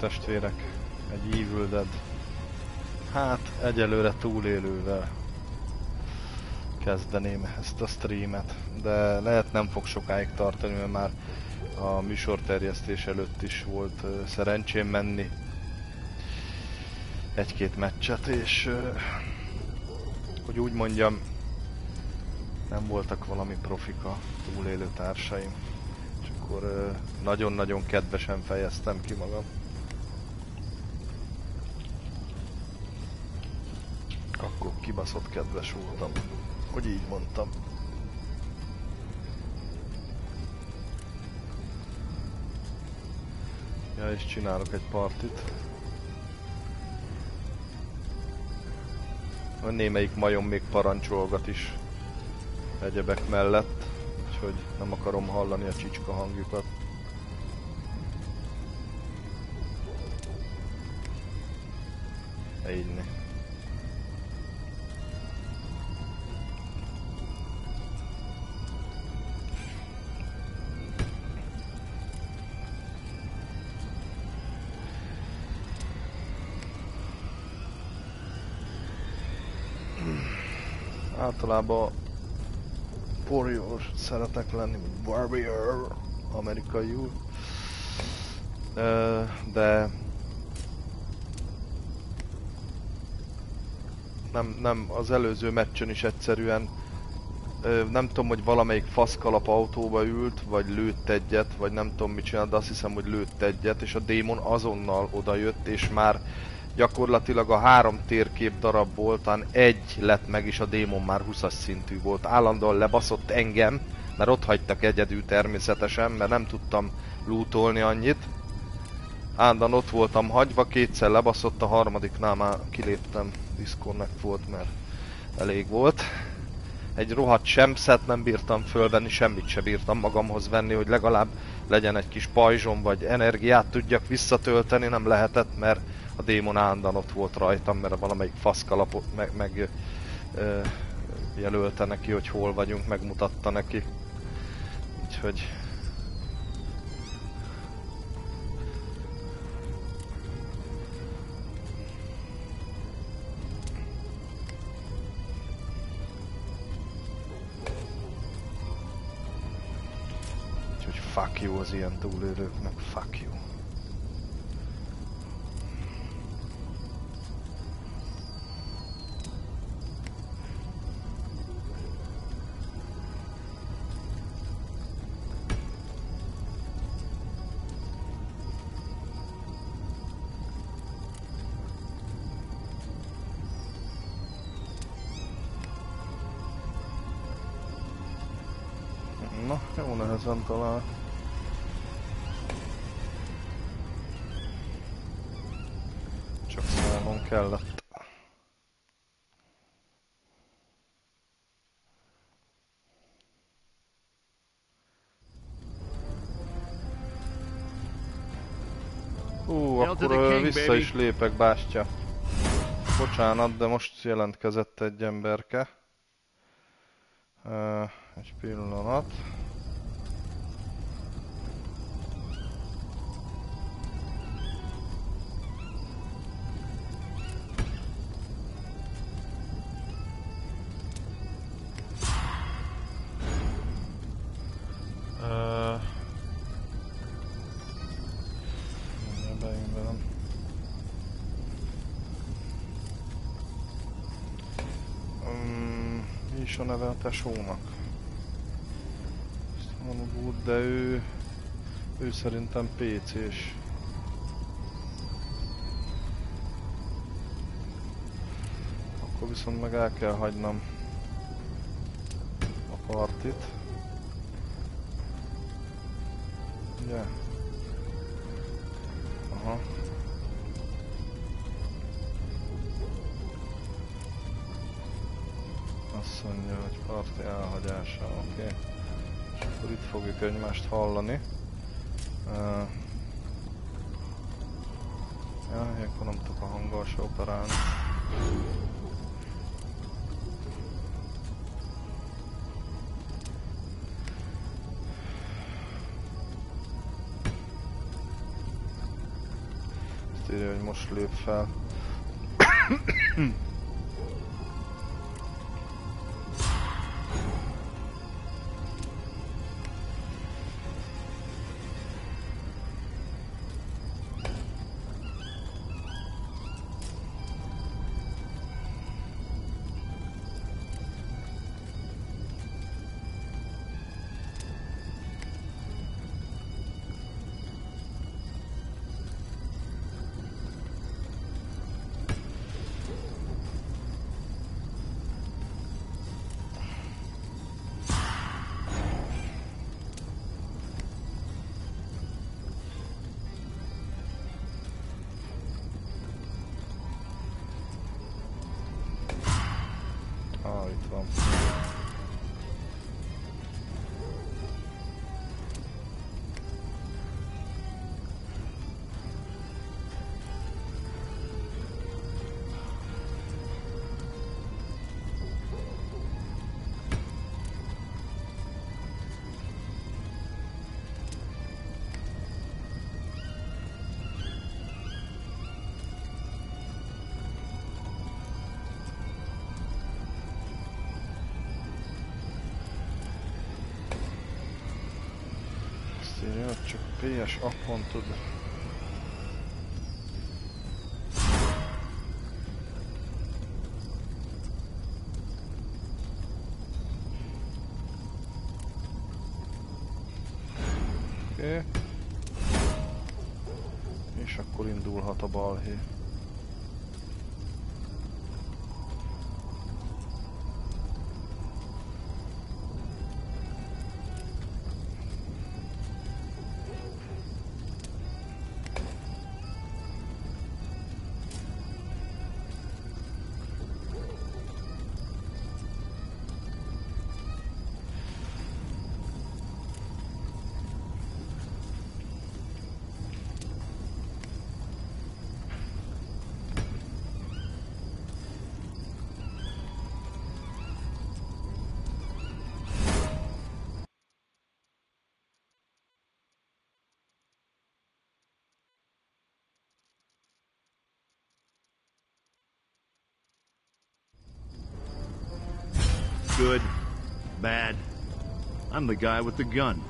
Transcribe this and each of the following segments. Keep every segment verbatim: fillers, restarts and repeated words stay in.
testvérek, egy Evil Dead. Hát, egyelőre túlélővel kezdeném ezt a streamet, de lehet nem fog sokáig tartani, mert már a műsorterjesztés előtt is volt uh, szerencsém menni egy-két meccset, és uh, hogy úgy mondjam, nem voltak valami profika túlélő társaim, és akkor uh, nagyon-nagyon kedvesen fejeztem ki magam. Akkor kibaszott kedves voltam, hogy így mondtam. Ja, és csinálok egy partit. A némelyik majom még parancsolgat is egyebek mellett, úgyhogy nem akarom hallani a csicska hangjukat. Így. Általában warrior szeretek lenni, warrior amerikaiul, de nem, nem, az előző meccsen is egyszerűen nem tudom, hogy valamelyik faszkalap autóba ült, vagy lőtt egyet, vagy nem tudom mit csinál, de azt hiszem, hogy lőtt egyet, és a démon azonnal odajött, és már gyakorlatilag a három térkép darab voltán egy lett meg, és a démon már huszas szintű volt. Állandóan lebaszott engem, mert ott hagytak egyedül természetesen, mert nem tudtam lootolni annyit. Állandóan ott voltam hagyva, kétszer lebaszott, a harmadiknál már kiléptem, disconnect volt, mert elég volt. Egy rohadt semszet nem bírtam fölvenni, semmit se bírtam magamhoz venni, hogy legalább legyen egy kis pajzsom, vagy energiát tudjak visszatölteni, nem lehetett, mert a démon állandóan ott volt rajtam, mert valamelyik faszkalapot meg, meg ö, jelölte neki, hogy hol vagyunk, megmutatta neki. Úgyhogy... Úgyhogy fuck you az ilyen túlélőknek, fuck you. Na, jó nehezen talál. Csak szállnom kellett. Hú, akkor king, vissza baby. Is lépek, bástya. Bocsánat, de most jelentkezett egy emberke. Uh, egy pillanat. Uh, um, mi is a neve a tesónak? De ő, ő szerintem pé cés. Akkor viszont meg el kell hagynom a partit. Ugye? Aha. Azt mondja, hogy parti elhagyása, oké. Okay. És akkor itt fogjuk egymást hallani. Uh, ja, ilyenkor nem tudok a hanggal se operálni. írja, hogy most lép fel. Ah, itt van. Írja, csak pé es appon tud. Oké. Okay. És akkor indulhat a balhé. Good, bad. I'm the guy with the gun.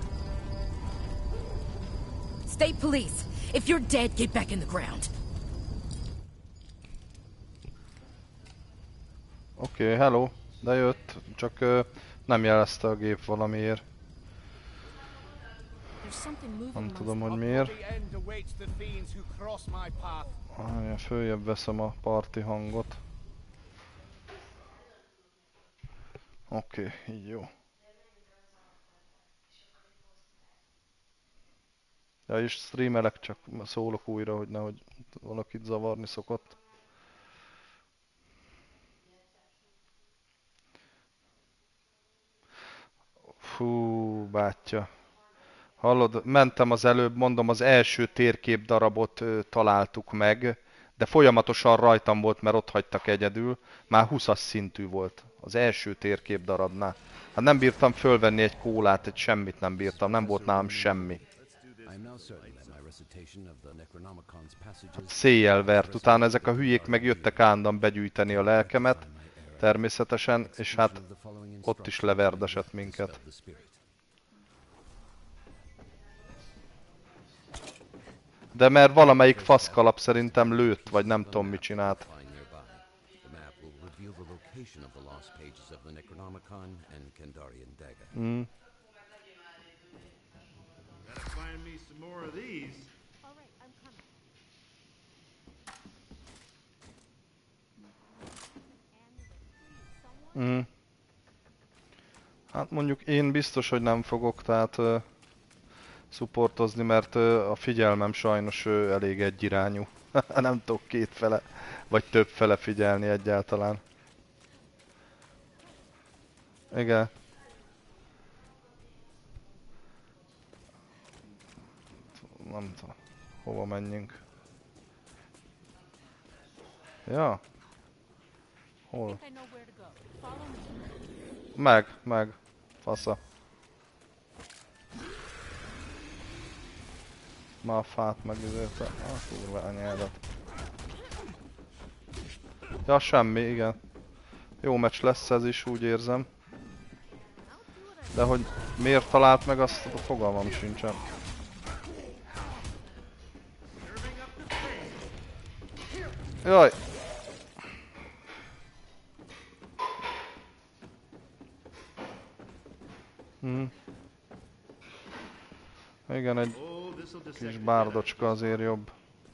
State police. If you're dead, get back in the ground. Oké, okay, hello. De jött, csak uh, nem jelezte a gép valamiért. Nem tudom, hogy miért. Ah, följebb veszem a parti hangot. Oké, okay, így jó. Ja, és streamelek, csak szólok újra, hogy nehogy valakit zavarni szokott. Fú, bátya. Hallod, mentem az előbb, mondom, az első térkép darabot ö, találtuk meg, de folyamatosan rajtam volt, mert ott hagytak egyedül. Már húszas szintű volt az első térkép darabnál. Hát nem bírtam fölvenni egy kólát, egy semmit nem bírtam, nem volt nálam semmi. Hát széjjel vert, utána ezek a hülyék megjöttek állandóan begyűjteni a lelkemet, természetesen, és hát ott is leverdesett minket. De mert valamelyik faszkalap szerintem lőtt, vagy nem tudom mit csinált. Mm. Mm. Hát mondjuk én biztos, hogy nem fogok, tehát uh, szupportozni, mert uh, a figyelmem sajnos uh, elég egyirányú. Nem tudok kétfele, vagy többfele figyelni egyáltalán. Igen. Nem tudom, hova menjünk. Ja. Hol? Meg, meg. Fasza. Már a fát meg ezért a kurva anyádat. Ja, semmi, igen. Jó meccs lesz ez is, úgy érzem. De hogy miért talált meg, azt a fogalmam sincsen. Jaj! Hm. Igen, egy kis bárdocska azért jobb.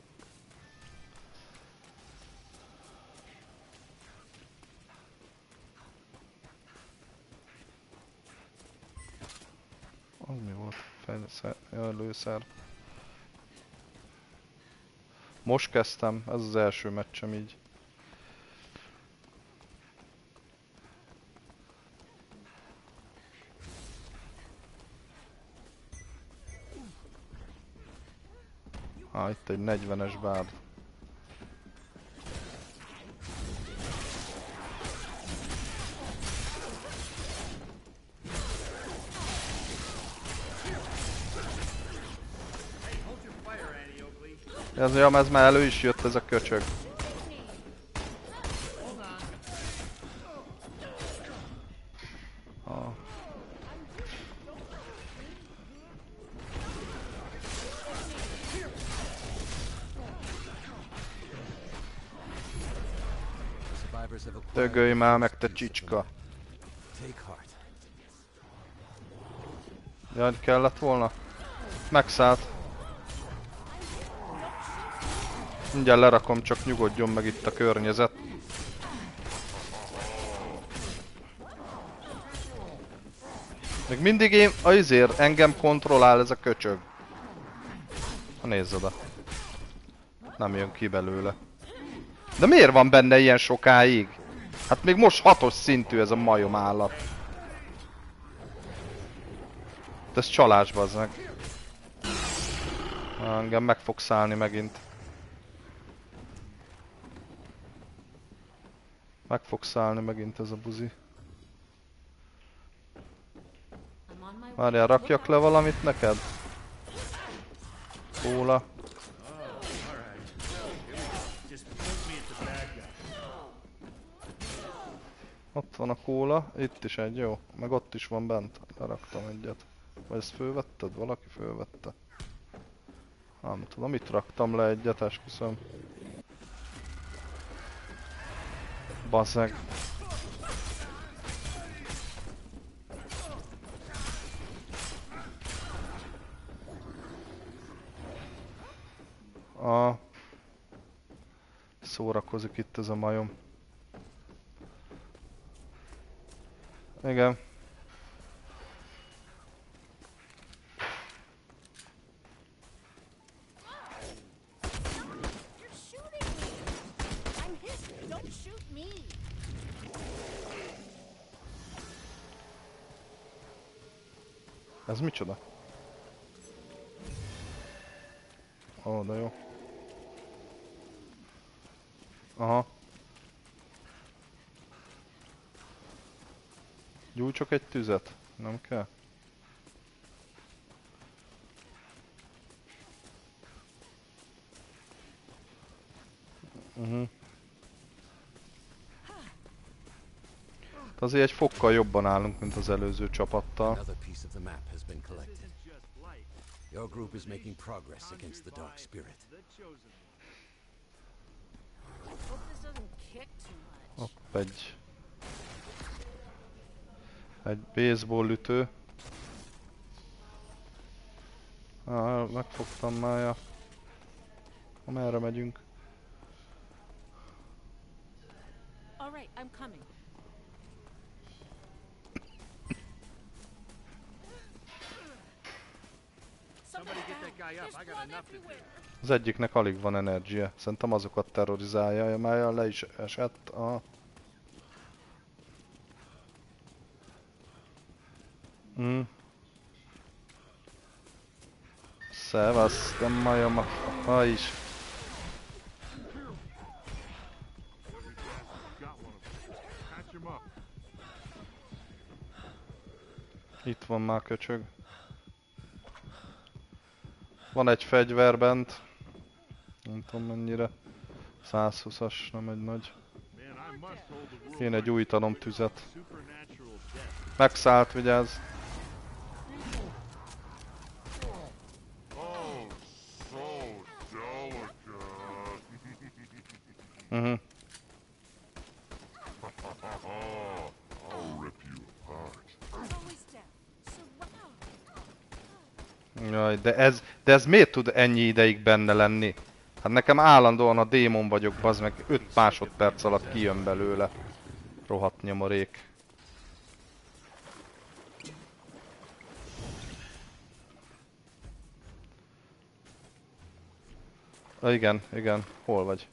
Az mi volt? Fejleszer... Ja, lőszer. Most kezdtem, ez az első meccsem így. Ah, itt egy negyvenes bárd. Ez, ja, ez már elő is jött ez a köcsög. Ah. Dögölj már meg, te csicska. Jaj, kellett volna? Megszállt. Mindjárt lerakom, csak nyugodjon meg itt a környezet. Még mindig én, azért engem kontrollál ez a köcsög. Ha nézz oda. Nem jön ki belőle. De miért van benne ilyen sokáig? Hát még most hatos szintű ez a majom állat. De ez csalás, bazzeg. Engem meg fog szállni megint. Meg fog szállni megint ez a buzi. Várjál, rakjak le valamit neked? Kóla. Ott van a kóla, itt is egy, jó. Meg ott is van bent, leraktam egyet. Vagy ezt fölvetted? Valaki fölvette? Nem tudom, itt raktam le egyet, esküszöm. Bazzeg. A... Szórakozik itt ez a majom. Igen. Ez micsoda? Ó, de jó. Aha. Gyújtsok egy tüzet? Nem kell? Uh-huh. Azért egy fokkal jobban állunk, mint az előző csapattal. Your group is making progress against the dark spirit. Hopp, egy... Egy baseball ütő. Ah, megfogtam már, ja. Merre megyünk? All right, I'm coming. Az egyiknek alig van energia. Szerintem azokat terrorizálja, már le is esett. Aha. Mm. Szevasz, de majom a fa is. Itt van már köcsög. Van egy fegyver bent. Nem tudom mennyire. száz húszas, nem egy nagy. Kéne gyújtanom tüzet. Megszállt, vigyázz. Uh-huh. Jaj, de ez, de ez miért tud ennyi ideig benne lenni? Hát nekem állandóan a démon vagyok, bazd meg, öt másodperc alatt kijön belőle. Rohadt nyomorék. Ah, igen, igen, hol vagy?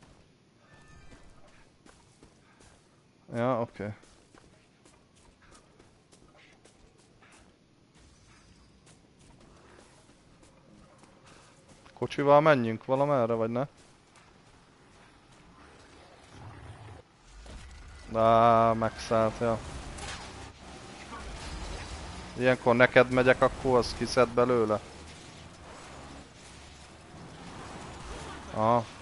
Ja, oké. Okay. Kocsival menjünk valamerre, vagy ne? Á, megszállt, ja. Ilyenkor neked megyek, akkor az kiszed belőle? Aha.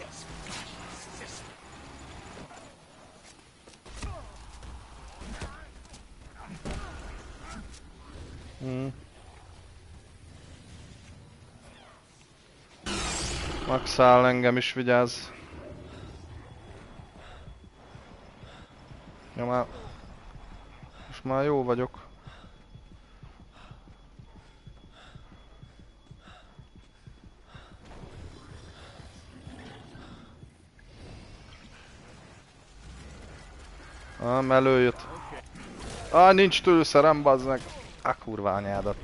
Hmm. Megszáll engem is, vigyázz. Ja, már... Most már jó vagyok. Ám előjött. Á, nincs tőszerem, bazd meg. Á, kurva anyádat.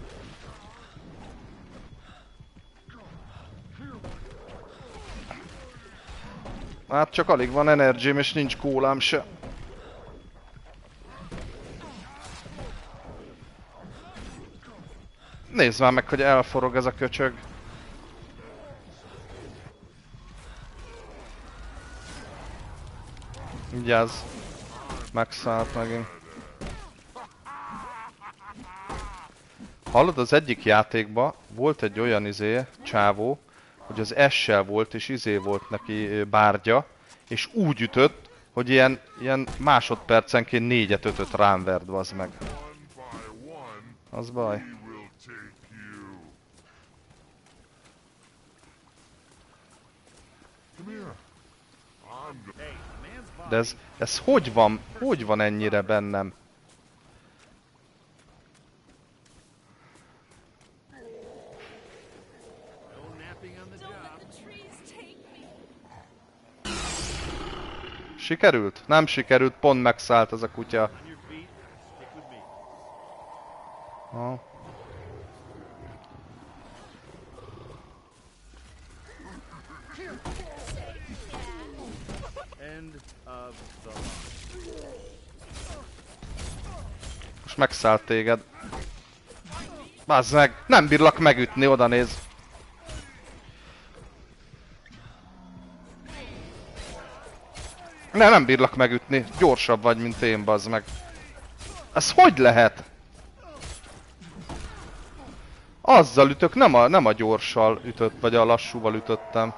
Hát csak alig van energim és nincs kólám se. Nézd már meg, hogy elforog ez a köcsög. Vigyázz. Megszállt megint. Hallod, az egyik játékban volt egy olyan izé, csávó, hogy az S-sel volt és izé volt neki bárdja, és úgy ütött, hogy ilyen, ilyen másodpercenként négyet ötöt rám verd, vazd meg. Az baj. De ez, ez hogy van, hogy van ennyire bennem? Sikerült? Nem sikerült, pont megszállt ez a kutya. Ha. Most megszállt téged. Bázd meg! Nem bírlak megütni, oda néz. Ne, nem bírlak megütni. Gyorsabb vagy, mint én, bazd meg. Ez hogy lehet? Azzal ütök, nem a, nem a gyorssal ütött, vagy a lassúval ütöttem.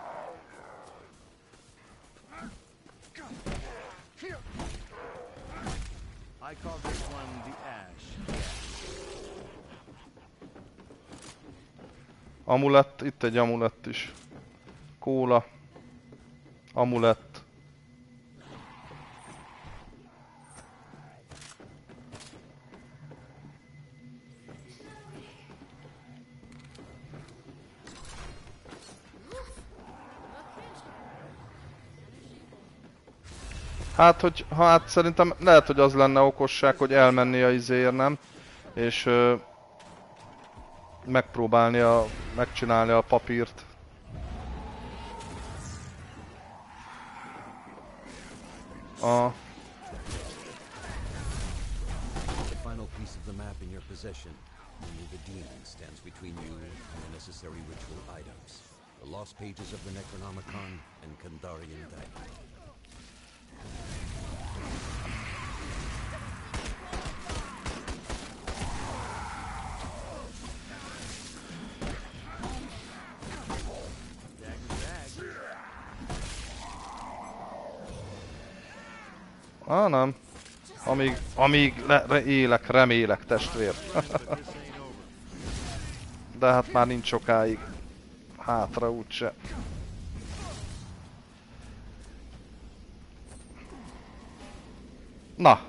Amulett, itt egy amulett is. Kóla. Amulett. Hát, hogy, hát szerintem lehet, hogy az lenne okosság, hogy elmenni a izéért, nem? És ö, megpróbálni a, megcsinálni a papírt. A... The final piece of the map in your possession. Only the demon stands between you and the necessary ritual items. The lost pages of the Necronomicon and Kandarian Diamond. Ah, nem. Amíg, amíg le, re, élek, remélek, testvér. De hát már nincs sokáig. Hátra úgyse. Na.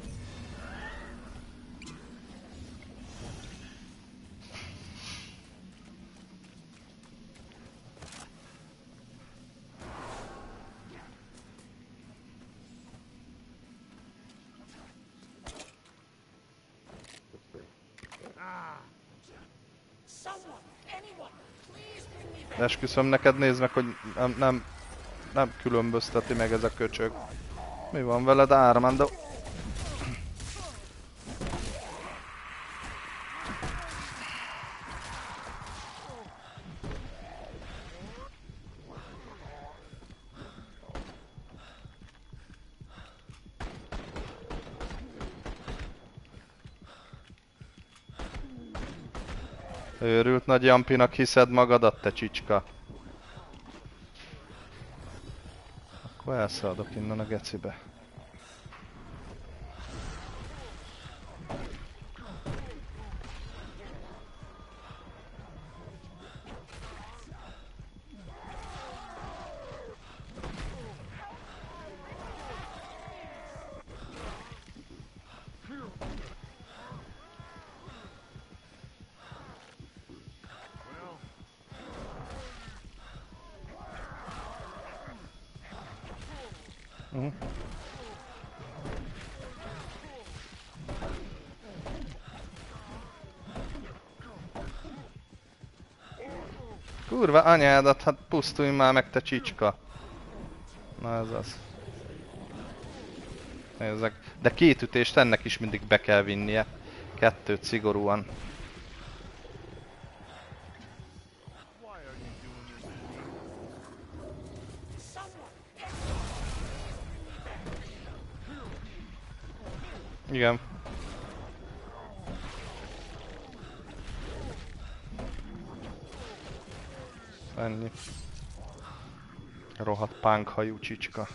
Esküszöm neked, nézd meg, hogy nem, nem, nem különbözteti meg ez a köcsög. Mi van veled, Armando? Őrült nagy Jampinak hiszed magadat, te csicska? Akkor elszaladok innen a gecibe. Uh-huh. Kurva anyádat, hát pusztulj már meg, te csicska. Na ez az. Nézzek. De két ütést ennek is mindig be kell vinnie. Kettőt szigorúan. Igen. Ennyi. Rohadt punk hajú csicska.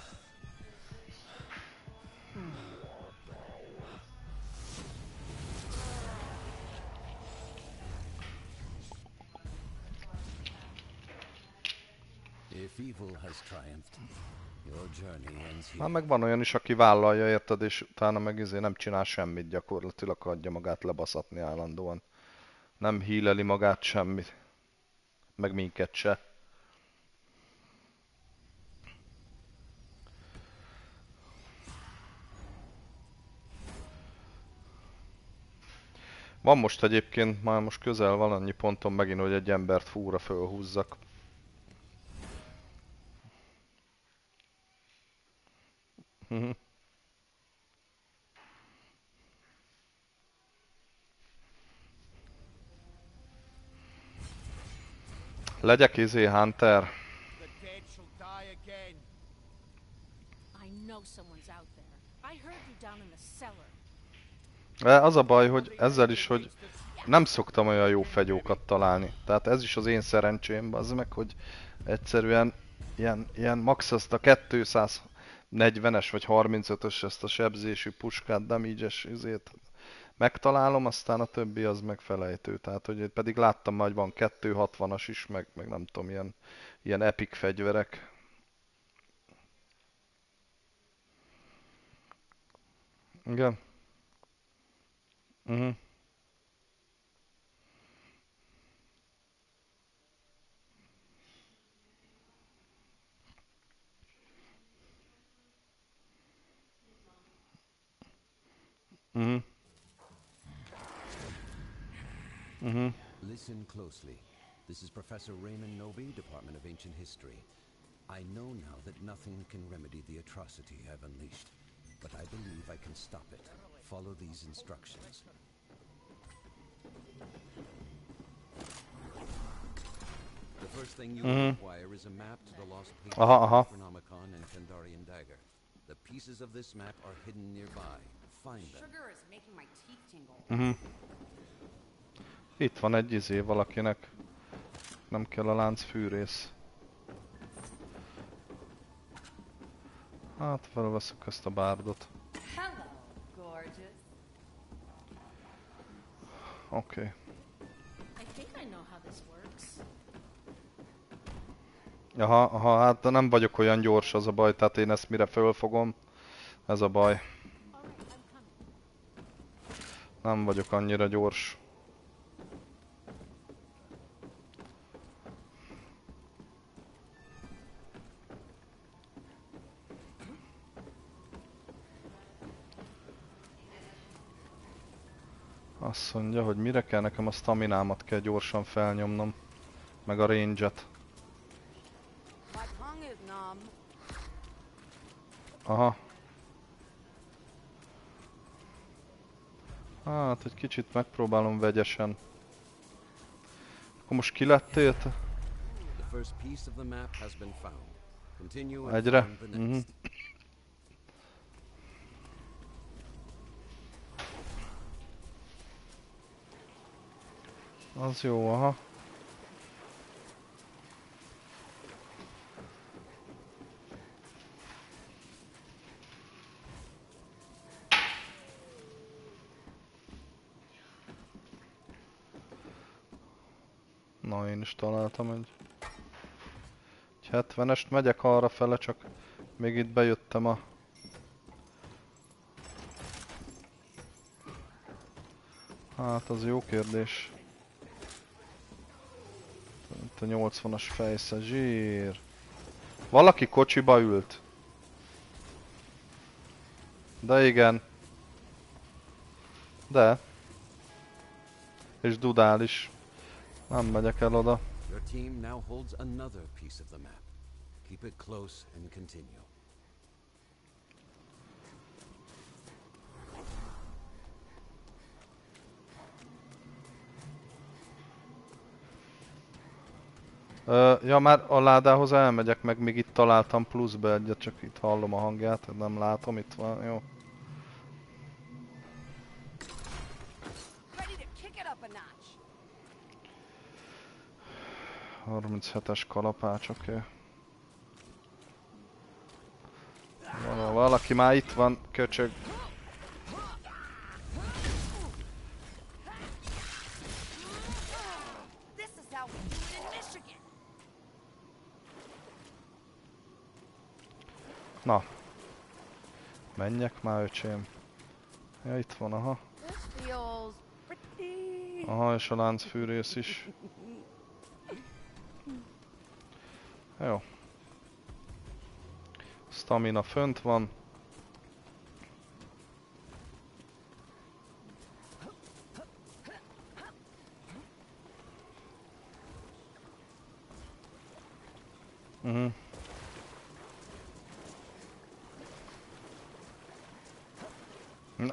Hát meg van olyan is, aki vállalja, érted, és utána meg izé nem csinál semmit, gyakorlatilag adja magát lebaszatni állandóan. Nem híleli magát semmit. Meg minket se. Van most egyébként, már most közel van annyi ponton megint, hogy egy embert fúra fölhúzzak. Legyek izé Hunter. De az a baj, hogy ezzel is, hogy nem szoktam olyan jó fegyókat találni. Tehát ez is az én szerencsém, az meg, hogy egyszerűen ilyen, ilyen max azt a kétszáznegyvenes vagy harmincötös ezt a sebzésű puskát, damage-es izét megtalálom, aztán a többi az megfelejtő. Tehát, hogy pedig láttam már, hogy van kétszázhatvanas is, meg, meg nem tudom, ilyen, ilyen epic fegyverek. Igen. Mhm. Mhm. Mhm. Listen closely. This is Professor Raymond Noby, Department of Ancient History. I know now that nothing can remedy the atrocity I've unleashed, but I believe I can stop it. Follow these instructions. The first thing you Mhm. require is a map to the lost pages Aha, of aha. Necronomicon and Kandarian Dagger. The pieces of this map are hidden nearby. Find them. Sugar is making my teeth tingle. Mhm. Itt van egy izé valakinek. Nem kell a láncfűrész. Hát felveszek ezt a bárdot. Oké. Okay. I think I know how this works. Aha, aha, hát nem vagyok olyan gyors, az a baj, tehát én ezt mire fölfogom, ez a baj. Nem vagyok annyira gyors. Azt mondja, hogy mire kell, nekem a staminámat kell gyorsan felnyomnom. Meg a range-et. My tongue is numb. Aha. Hát, egy kicsit megpróbálom vegyesen. Akkor most ki lettél te? The first piece of the map has been found. Continue and Egyre? find the Mhm. next. Az jó, aha. Na, én is találtam egy... egy hetvenest, megyek arra fele, csak még itt bejöttem a... Hát, az jó kérdés. Itt a nyolcvanas fejsze, zsír. Valaki kocsiba ült. De igen. De. És dudál is. Nem megyek el oda. Your team now holds another piece of the map. Keep it close and continue. Ö, ja, már a ládához elmegyek, meg még itt találtam pluszba egyet, csak itt hallom a hangját, nem látom, itt van, jó. Ready to kick it up a notch. harminchetes kalapács, oké. Okay. Val valaki már itt van, köcsög. This is how we do it in Michigan. Na. Menjek már, öcsém. Ja, itt van, aha. This feels pretty. Aha, és a láncfűrész is. Jó. Stamina fönt van. Mhm. Na.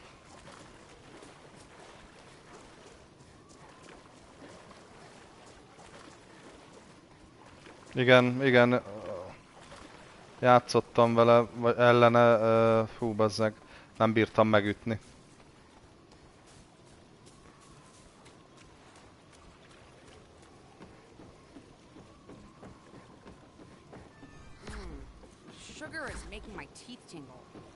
Igen, igen. Játszottam vele, vagy ellene, uh, fú, bazzeg, nem bírtam megütni. Sugar is making my teeth tingle.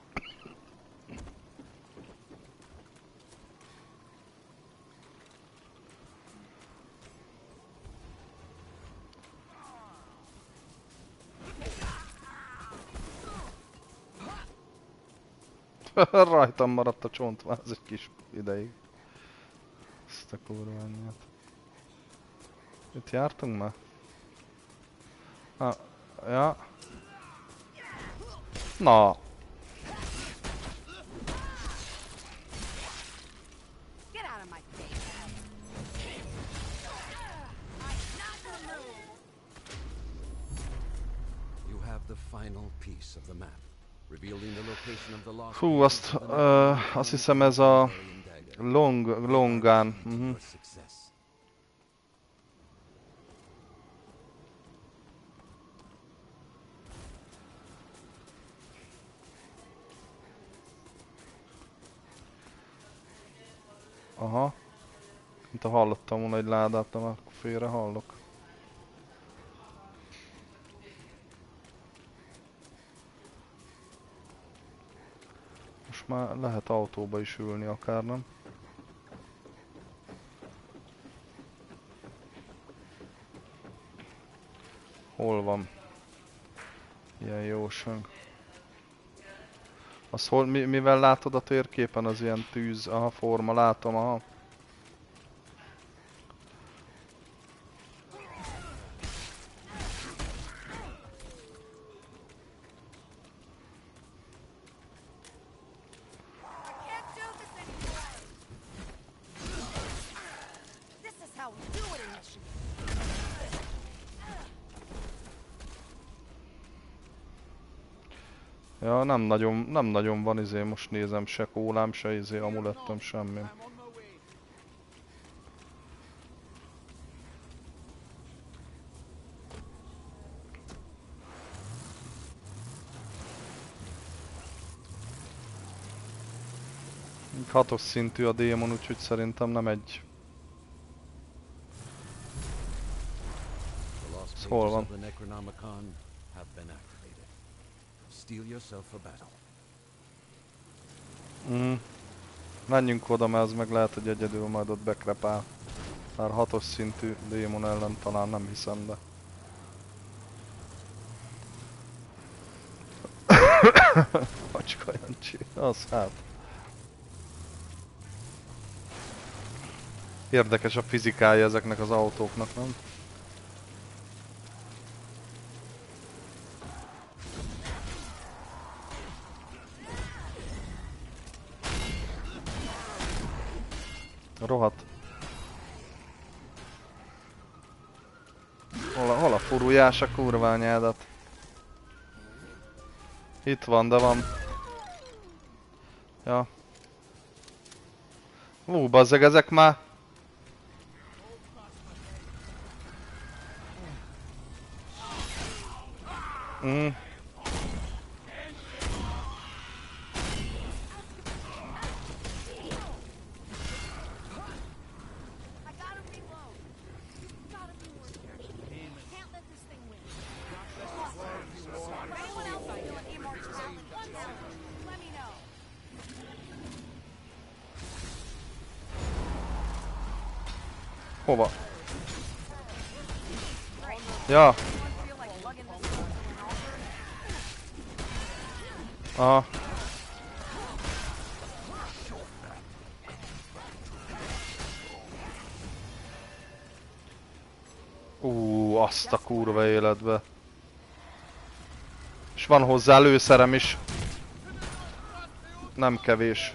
Rajtam maradt a csontváz egy kis ideig. Ezt a kurva anyját. Itt jártunk már? Ah, ja. Na. Get out of my face. You have the final piece of the map, revealing the location of the lost Hú, azt, uh, azt hiszem ez a long, longán. Uh-huh. Aha. Mint ha hallottam volna egy ládát, de már félre hallok. Most már lehet autóba is ülni akár, nem? Hol van? Ilyen jóság. Az hol, mi, mivel látod a térképen az ilyen tűz, aha, forma, látom, aha. Ja, nem nagyon, nem nagyon van izé, most nézem, se kólám, se izé, amulettem, semmi. Hatos szintű a démon, úgyhogy szerintem nem egy... Ez hol van? Mm. Menjünk oda, mert ez meg lehet, hogy egyedül majd ott bekrepál. Már hatos szintű démon ellen talán nem hiszem, de... Macska Jancsi, az hát. Érdekes a fizikája ezeknek az autóknak, nem? Rohadt. Hol a, hol a furujás a kurványádat? Itt van, de van. Ja. Ú, bazzeg, ezek már... Mm. Hova? Ja. Aha. Ú, azt a kurva életbe. És van hozzá lőszerem is. Nem kevés.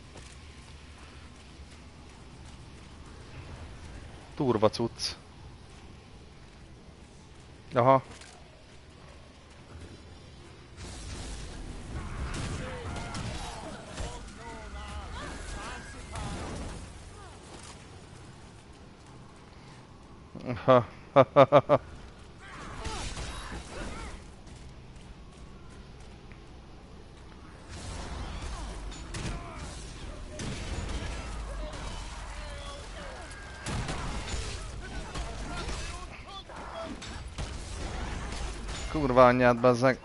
Turva cucc. Aha. Ha ha ha ha. Kurva anyját, bezzeg.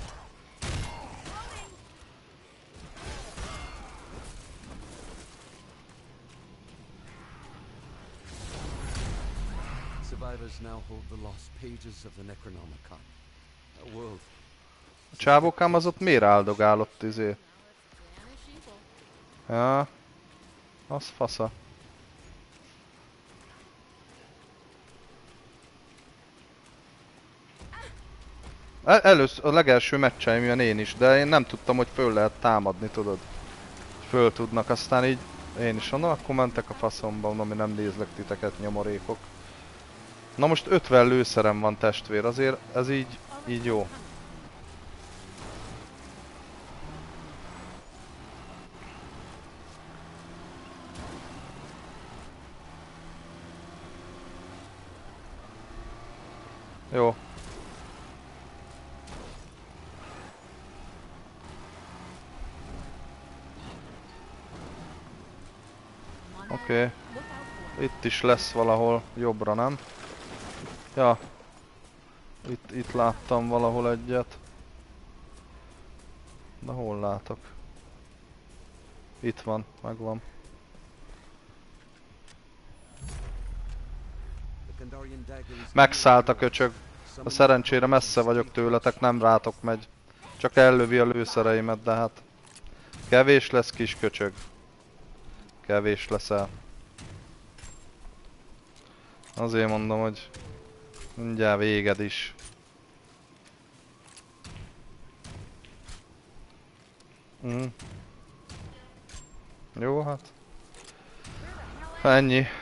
A csávókám az ott miért áldogálott izé? Ja. Az fasza. El először, a legelső meccseim ilyen én is, de én nem tudtam, hogy föl lehet támadni, tudod. Föl tudnak, aztán így én is mondom, akkor mentek a faszomba, mondom, hogy nem nézlek titeket, nyomorékok. Na most ötven lőszerem van, testvér, azért ez így, így jó. Jó. Oké. Okay. Itt is lesz valahol jobbra, nem? Ja. Itt, itt láttam valahol egyet. De hol látok? Itt van, megvan. The Kandarian dagger is Megszállt a köcsög. A szerencsére messze vagyok tőletek, nem rátok megy. Csak ellövi a lőszereimet, de hát... Kevés lesz, kis köcsög. Kevés leszel. Azért mondom, hogy... mindjárt véged is. Mm. Jó, hát. Ennyi.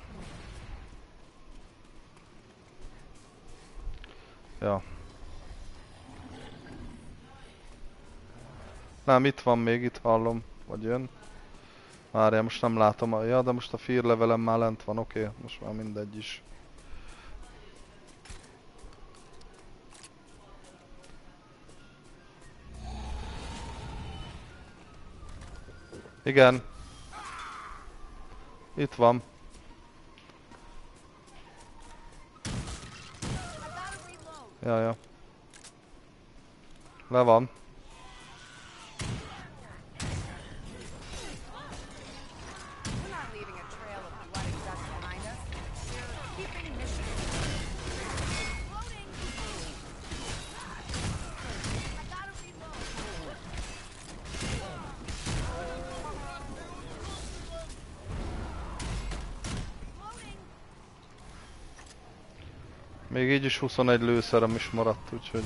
Ja. Nem, itt van még, itt hallom, vagy jön. Várjál, most nem látom. A... Ja, de most a fear levelem már lent van, oké, okay. Most már mindegy is. Igen. Itt van. Ja, ja. Le van. We're not leaving a trail of bloody dust behind us. We're keeping Michigan. Loading. I gotta reload. Loading. Még így is huszonegy lőszerem is maradt, úgyhogy...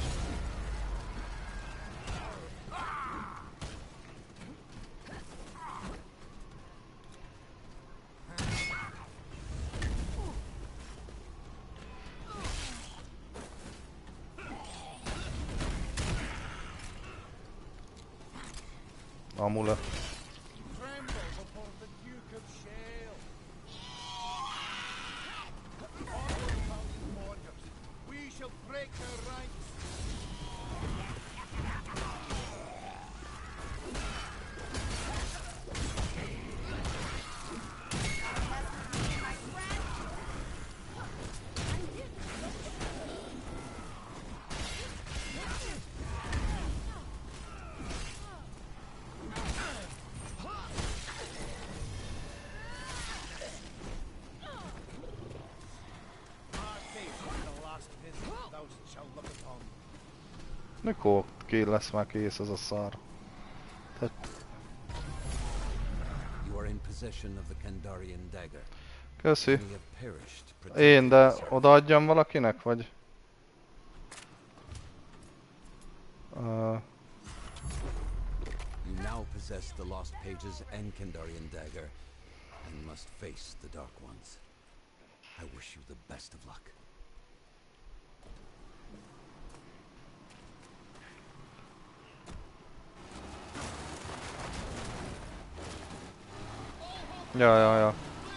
Amulet. Mikor ki lesz már kész ez a szar? Tehát... You are in possession of the Kandarian dagger. Köszi. You have perished Én, de protecting odaadjam valakinek, vagy? Uh, You now possess the lost pages and Kandarian dagger, and must face the Dark Ones. I wish you the best of luck. ja, ja, ja.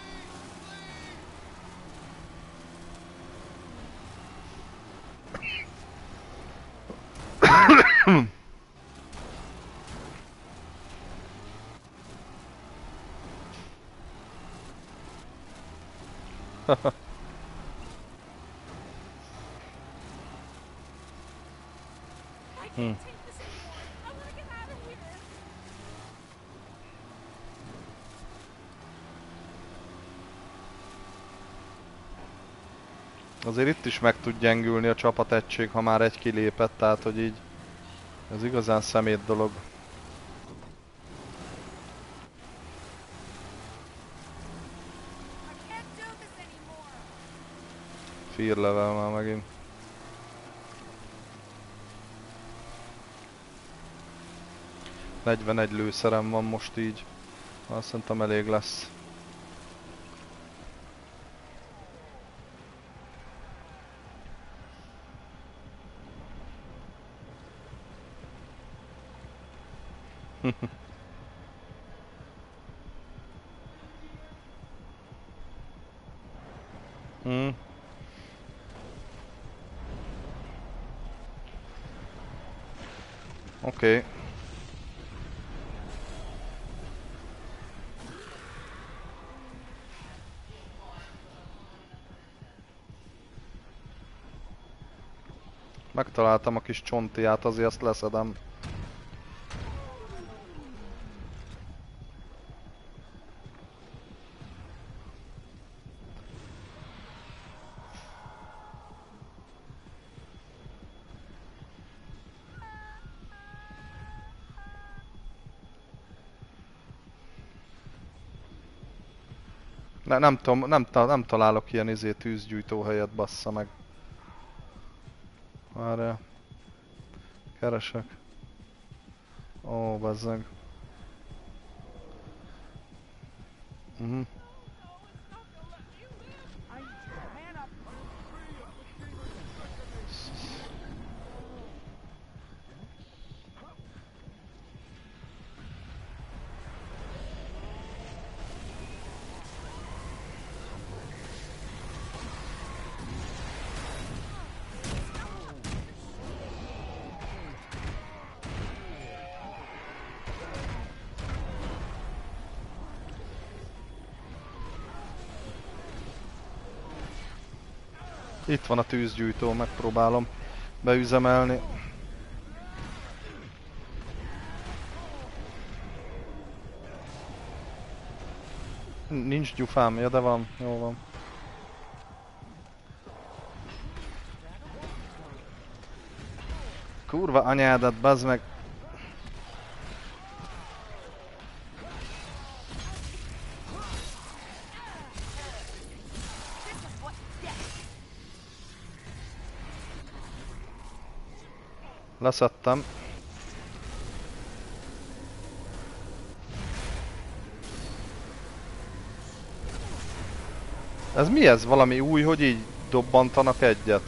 Hmm. Azért itt is meg tud gyengülni a csapategység, ha már egy kilépett, tehát hogy így ez igazán szemét dolog. Fear level már megint. negyvenegy lőszerem van most így. Azt szerintem elég lesz. Hmm. Oké. Okay. Megtaláltam a kis csontiát, azért azt leszedem. Ne, nem tudom, nem, ta- nem találok ilyen izé tűzgyújtó helyet, bassza meg. Várjál. Keresek. Ó, bazzeg. Mhm. Itt van a tűzgyújtó, megpróbálom beüzemelni. Nincs gyufám, ja de van, jó van. Kurva anyádat, bazd meg! Leszedtem. Ez mi ez? Valami új, hogy így dobbantanak egyet?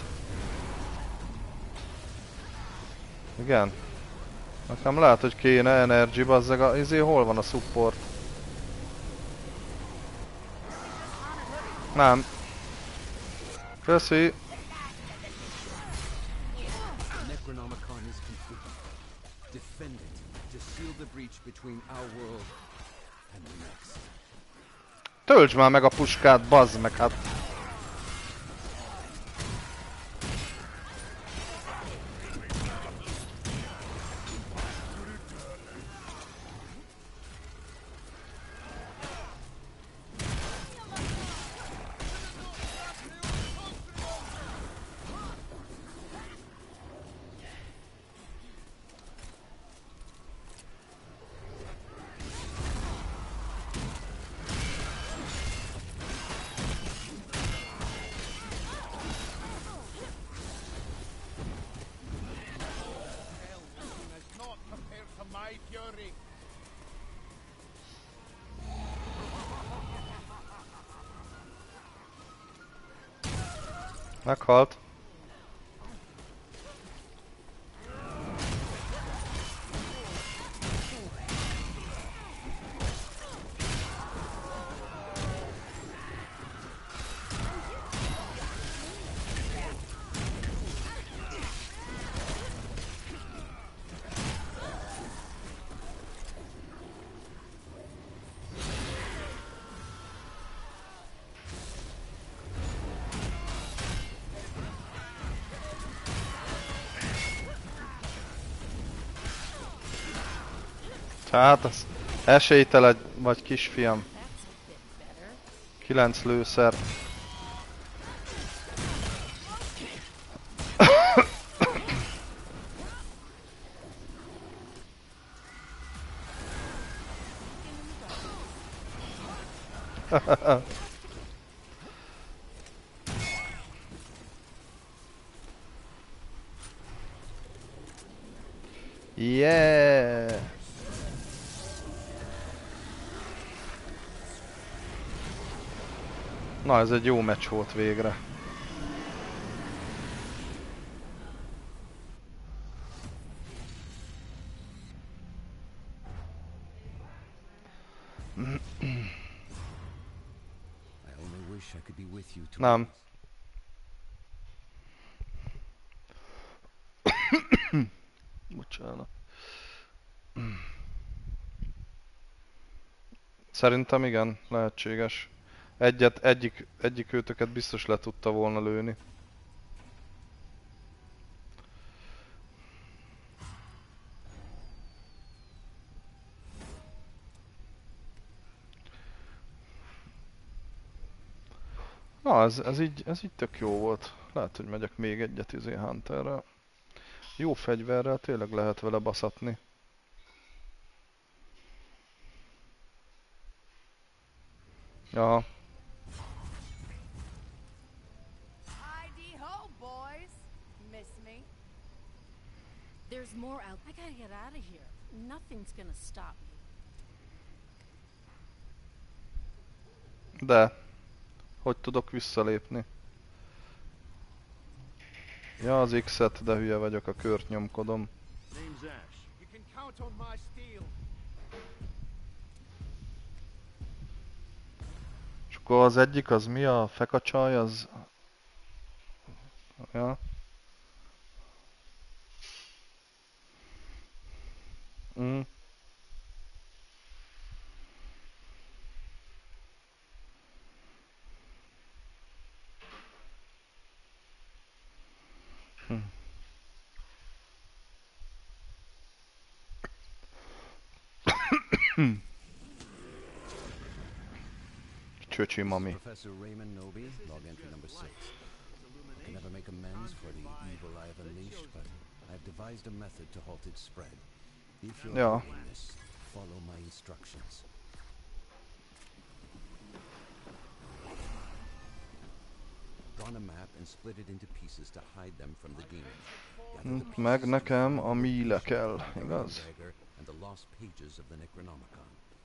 Igen. Nekem lehet, hogy kéne energy, bazzeg a izé, hol van a support? Nem. Köszi. Necronomicon is complete. Defend it to seal the breach between our world and the next. Töltsd már meg a puskát, bazd meg, hát. Meghalt. Hát az esélytelen vagy kisfiam. Kilenc lőszer. Yeah! Na, ez egy jó meccs volt végre. Nem. Bocsánat. Szerintem igen, lehetséges. Egyet, egyik, egyik őtöket biztos le tudta volna lőni. Na, ez, ez, így, ez így tök jó volt. Lehet, hogy megyek még egyet izé Hunterrel. Jó fegyverrel tényleg lehet vele baszatni. Ja. more out. I gotta get out of here. Nothing's gonna stop me. De, hogy tudok visszalépni? Ja, az X-et, de hülye vagyok, a kört nyomkodom. Name's Ash. You can count on my steel. És akkor az egyik, az mi? A fekacsaj, az... Ja. Mm. Hm. Csöcsi mami. Professor Raymond Nobi, log entry number six. I can never make amends for the evil I have unleashed, but I've devised a method to halt its spread. If you're Ja. doing this, follow my instructions. Draw a map and split it into pieces to hide them from the demon. Gather the pieces Meg nekem a míle kell, igaz? dagger and the lost pages of the Necronomicon.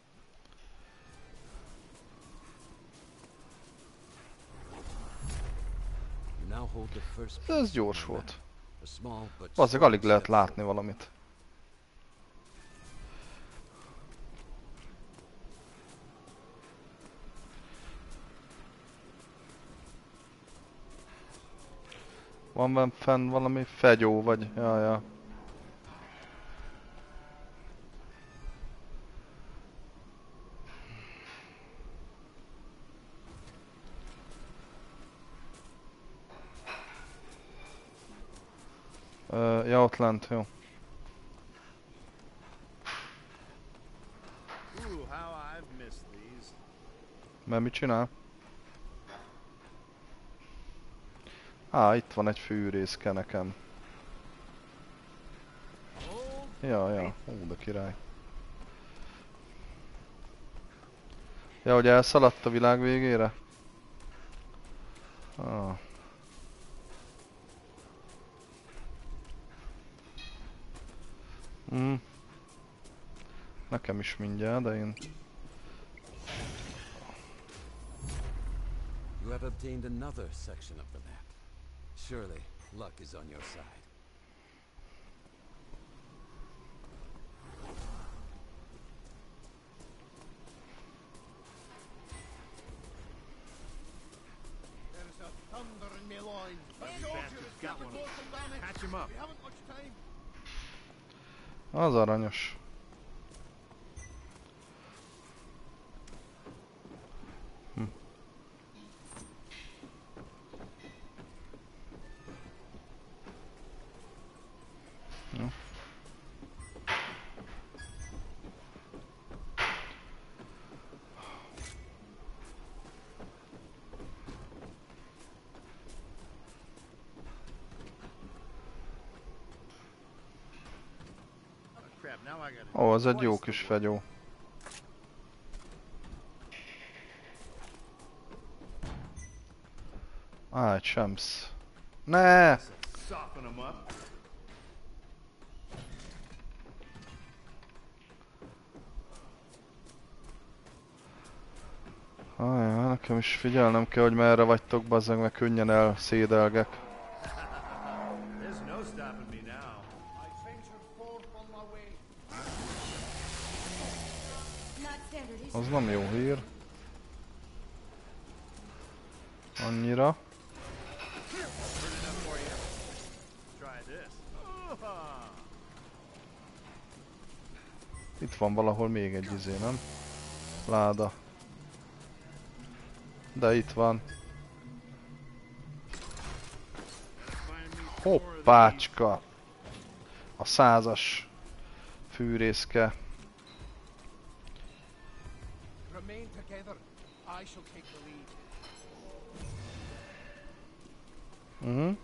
You now hold the first piece Ez of gyors my volt. map. A small but Azért alig lehet látni valamit. Van benne fenn valami fegyó, vagy... Ja, ja. Ö, ja, ott lent, jó. Ooh, how I've missed these. Mert mit csinál? Á, itt van egy fűrészke nekem. Ja, ja, ó, de király. Ja, hogy elszaladt a világ végére? Ah. Mm. Nekem is mindjárt, de én... You have obtained another section of the map. Surely, luck is on your side. There's a thunder in my loins. A You soldier bastards is got getting one. close and down it. Patch him up. We haven't much time. Az aranyos. Hm. Ja. Oh, crap, now I gotta Ó, az egy twice jó the kis work. fegyó. Á, egy Shams. Ne! Soften him up. Ajaj, nekem is figyelnem kell, hogy merre vagytok, bazzeg, meg könnyen elszédelgek. There's no stopping me now. I ventured forth on my way. Not standard issue. Az nem jó hír. Annyira. Try this. Ah. Itt van valahol még egy izé, nem? Láda. De itt van. Find me more of these. Hoppácska! A százas fűrészke. Remain together. I shall take the lead. Mhm.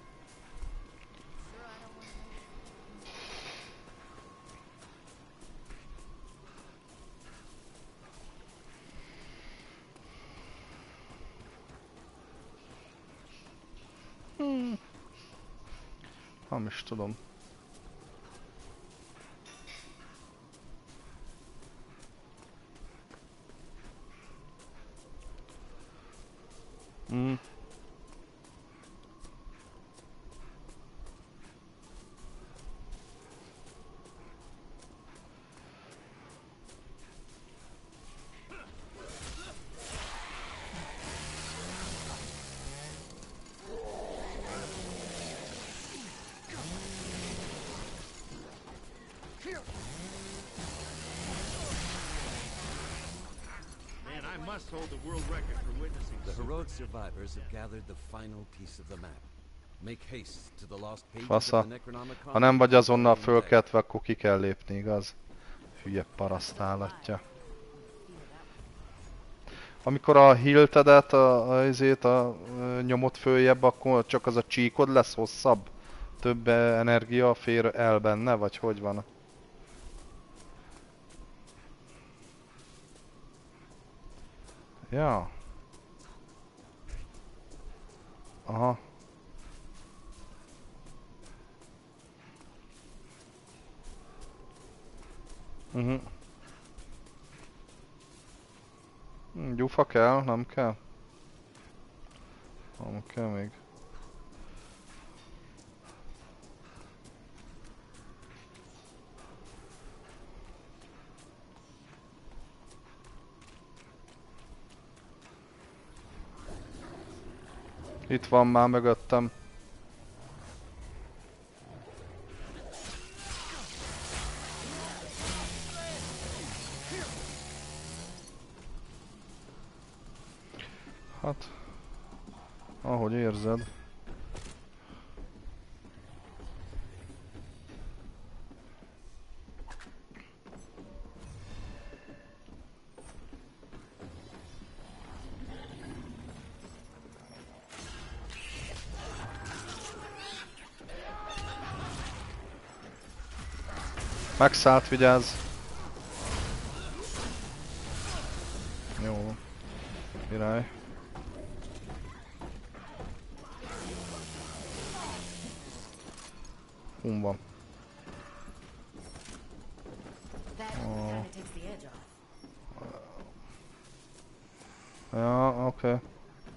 Hmm. Nem is tudom. Man, I must hold the world record for witnessing The so heroic survivors have gathered the final piece of the map. Make haste to the lost pages Fasza. of the Necronomicon. Ha nem vagy azonnal fölkeltve, akkor ki kell lépni, igaz? Hülye paraszt állatja. Amikor a hiltedet, a, a, izét, a, a nyomot följebb, akkor csak az a csíkod lesz hosszabb? Több energia fér el benne, vagy hogy van? Ja. Aha. Mhm. Hm, gyufa kell, nem kell? Nem kell még. Itt van már mögöttem. Hát, ahogy érzed. Megszállt, vigyázz! Jó. Király. Hum van. Oh. Ja, oké. Okay.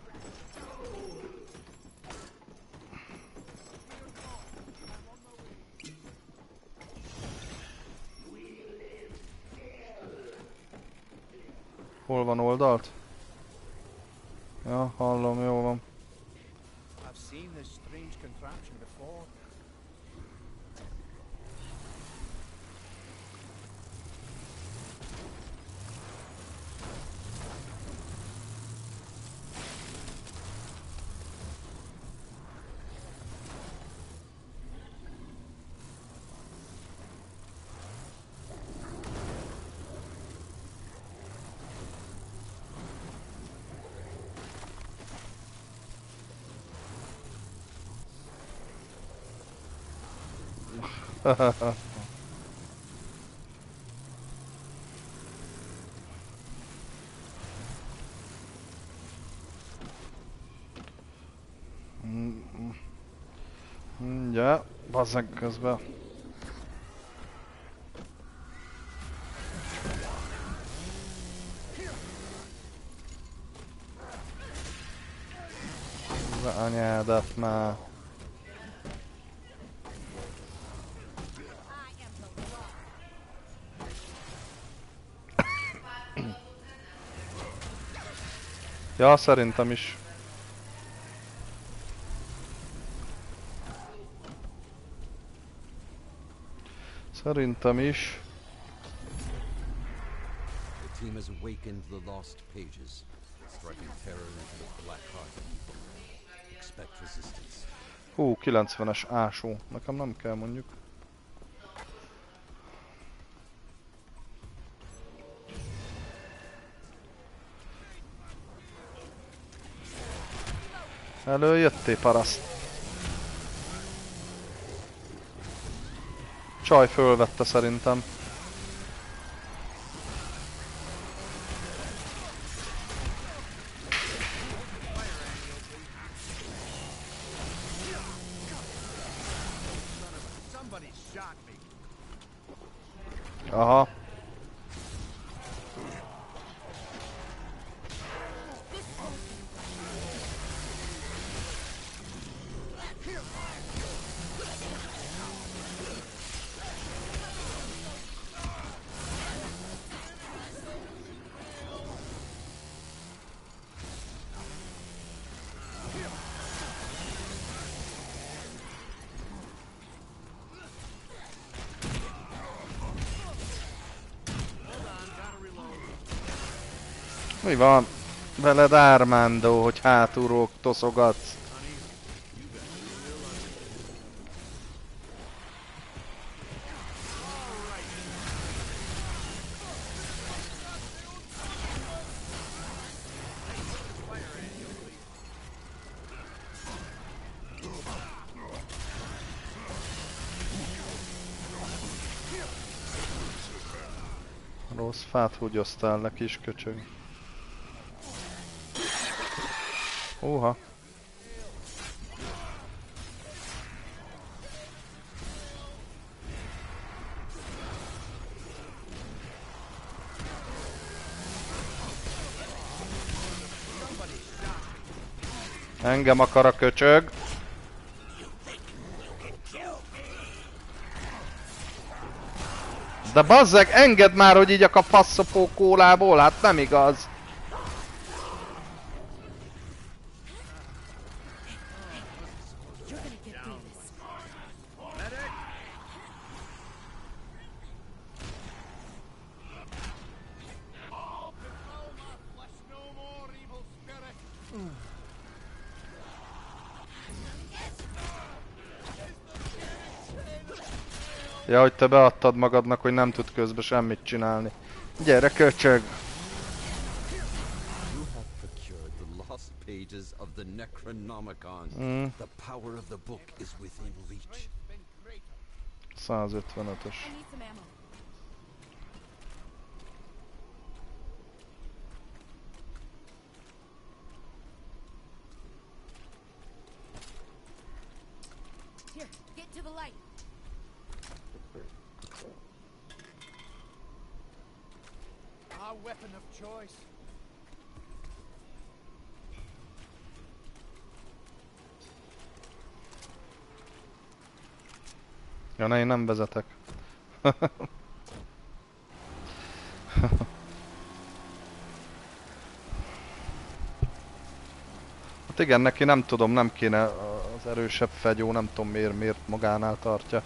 Hol van oldalt? Ja, hallom, jó van. I've seen this strange contraption before. Ja, bazzeg közben. Anyádat már. Ja, szerintem is. Szerintem is. The team has awakened the lost pages, striking terror into the black heart of people. Expect resistance. Hú, kilencvenes ásó. Nekem nem kell mondjuk. Előjöttél, paraszt. Csaj fölvette szerintem. Aha. Mi van veled, Armando, hogy hátulról toszogatsz? Rossz fát húgyoztál le, kis köcsög. Húha. Engem akar a köcsög. De bazzeg, engedd már, hogy így a faszopó kólából, hát nem igaz. Ja, hogy te beadtad magadnak, hogy nem tud közben semmit csinálni. Gyere, köcsög! You have procured the lost pages of the Necronomicon. Mm. The power of the book is within reach. százötvenötös. I need some ammo. Here, get to the light. Our weapon of choice. Ja, ne, én nem vezetek. Hát igen, neki nem tudom, nem kéne az erősebb fegyó, nem tudom miért, miért magánál tartja.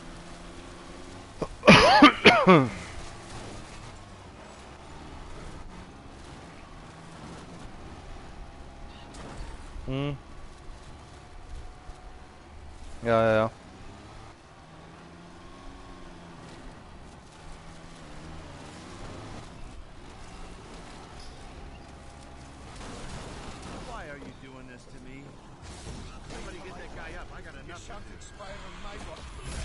Hmm. Ja, ja, ja. Why are you doing this to me? Somebody get that guy up. I got You enough. shan't expire on my watch.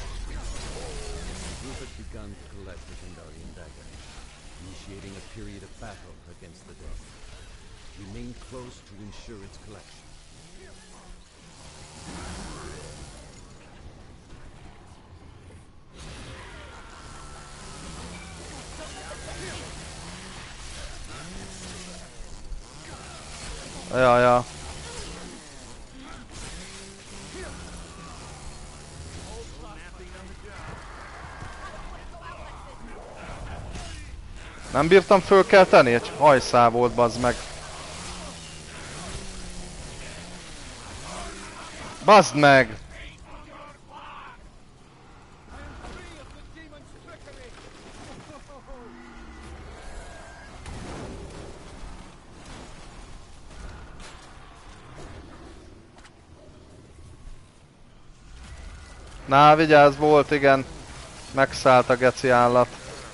You have begun to collect the Kandarian dagger, initiating a period of battle against the dead. Remain close to ensure its collection. Ja, ja. Nem bírtam fölkelteni? Egy hajszál volt, bazd meg. Bazd meg! Na, vigyázz, volt, igen. Megszállt a geci állat.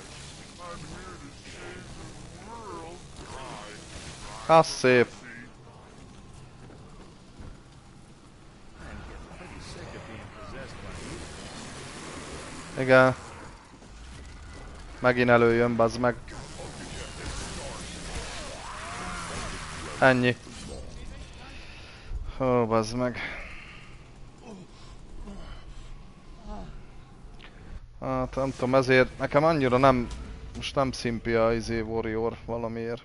Az szép. Igen. Megint előjön, bazd meg. Ennyi. Ó, bazd meg. Hát nem tudom, ezért nekem annyira nem, most nem szimpi a izé Warrior valamiért.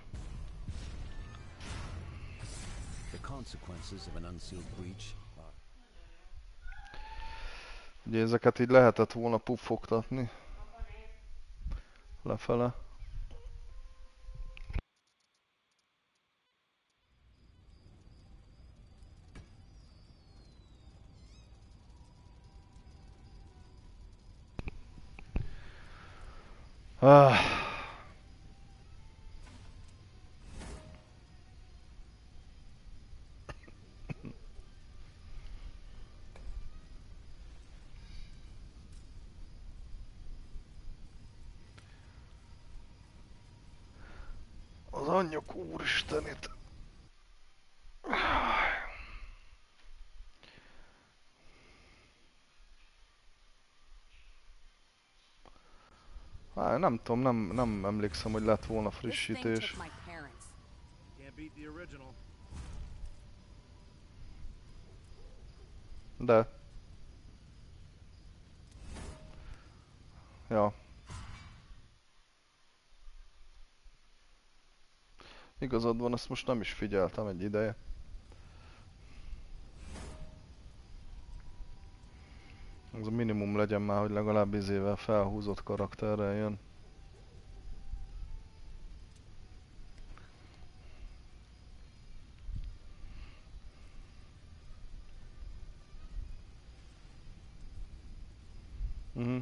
The consequences of an unsealed breach are Ugye ezeket így lehetett volna puffogtatni. Lefele. Ah. anyjuk úristenit. Hát, nem tudom, nem, nem emlékszem, hogy lett volna This thing frissítés. took my parents. Can't beat the original. De. Ja. Igazad van, ezt most nem is figyeltem egy ideje. Ez a minimum legyen már, hogy legalább izével felhúzott karakterrel jön. Mhm.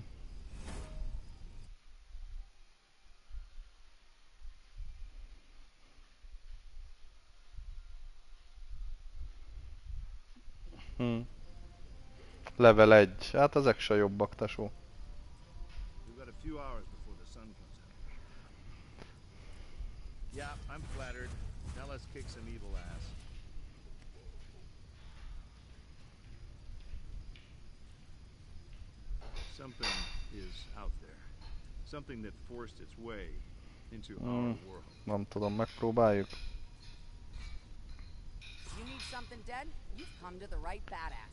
Hm. Level egy. Hát ezek se jobbak, tesó. We've got a few hours before the sun comes out. Yeah, I'm flattered. Now let's kick some evil ass. Something is out there. Something that forced its way into our Mm. world. Nem tudom, megpróbáljuk. You need something dead? You've come to the right badass.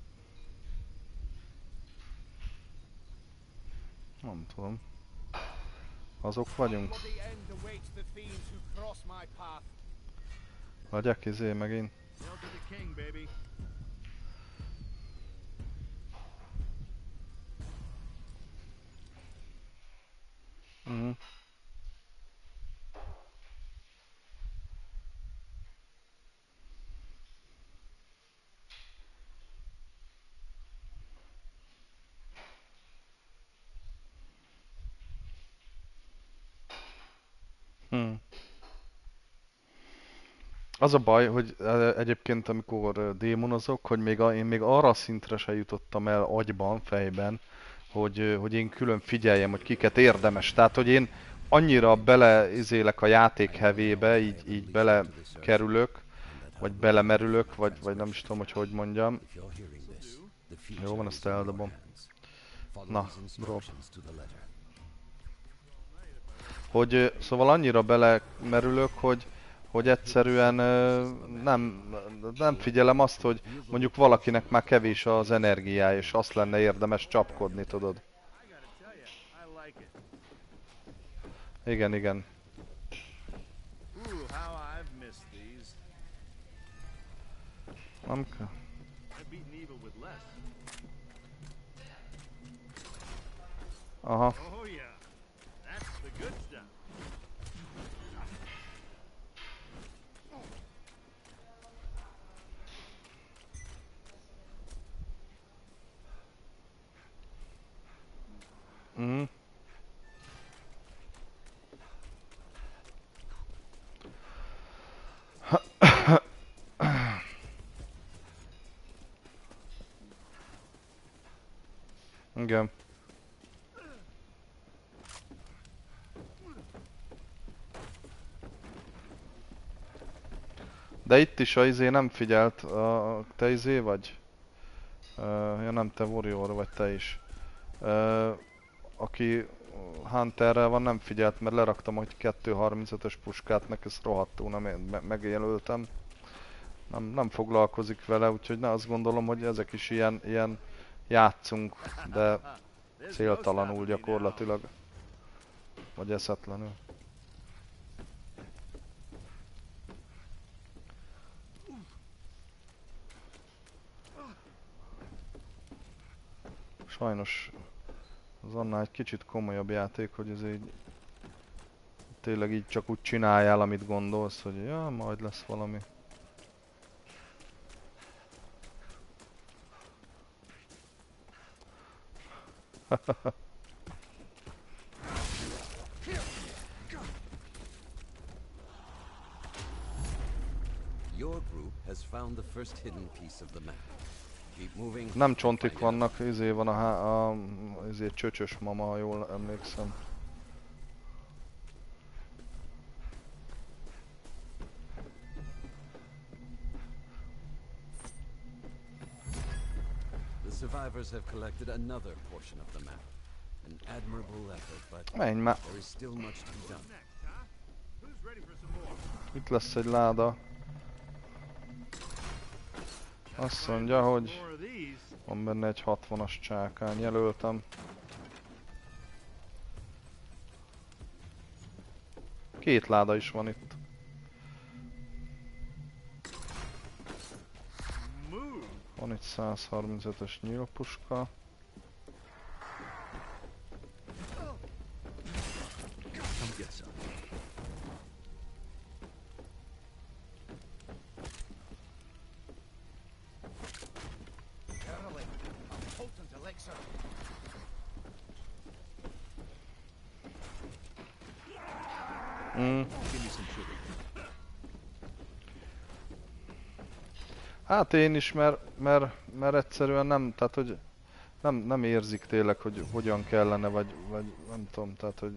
Nem tudom. Azok vagyunk. Bloody end awaits the fiends who cross my path. Legyek izé megint. Hail to the king, baby. Mhm. Hm. Az a baj, hogy eh, egyébként amikor eh, démonozok, hogy még a, én még arra a szintre se jutottam el agyban, fejben, hogy, eh, hogy én külön figyeljem, hogy kiket érdemes. Tehát, hogy én annyira beleizélek a játék hevébe, így, így belekerülök, vagy belemerülök, vagy, vagy nem is tudom, hogy hogy mondjam. If you're hearing this, the future Jó van, is ezt in your eldobom. hands. Follow Na, these bro. instructions to the letter. Hogy ö, szóval annyira belemerülök, hogy, hogy egyszerűen ö, nem, nem figyelem azt, hogy mondjuk valakinek már kevés az energiája, és azt lenne érdemes csapkodni, tudod. I gotta tell you, I like it. Igen, igen. Ooh, how I've missed these. Nem kell. I've beaten evil with less. Aha. Oh yeah, that's the good stuff. Mhm. Igen. De itt is a izé nem figyelt, a, te izé vagy? Uh, ja nem, te Warrior vagy te is. Uh, aki Hunterrel van, nem figyelt, mert leraktam, hogy kettő harmincötös puskát, neki ezt rohadtul nem me megjelöltem. Nem, nem foglalkozik vele, úgyhogy ne azt gondolom, hogy ezek is ilyen, ilyen játszunk, de There's no céltalanul stopping me now. gyakorlatilag. Vagy eszetlenül. Sajnos az annál egy kicsit komolyabb játék, hogy ez így tényleg így csak úgy csináljál, amit gondolsz, hogy ja, majd lesz valami. Your group has found the first hidden piece of the map. Keep moving. Nem and csontik find out. vannak, izé van a, há- a izé csöcsös mama, ha jól emlékszem. survivors have collected another portion of the map. An admirable effort, but Menj már. there is still much to be done. Next, huh? Who's ready for some more? Itt lesz egy láda. Azt mondja, hogy More of these. van benne egy hatvanas csákány, jelöltem. Két láda is van itt. Move. Van egy száz harmincötös nyílpuska. Come get some. Early. A potent elixir. Mm. Give me some sugar. Hát én is, mert, mert, mert egyszerűen nem, tehát hogy nem, nem érzik tényleg, hogy hogyan kellene, vagy, vagy nem tudom, tehát hogy...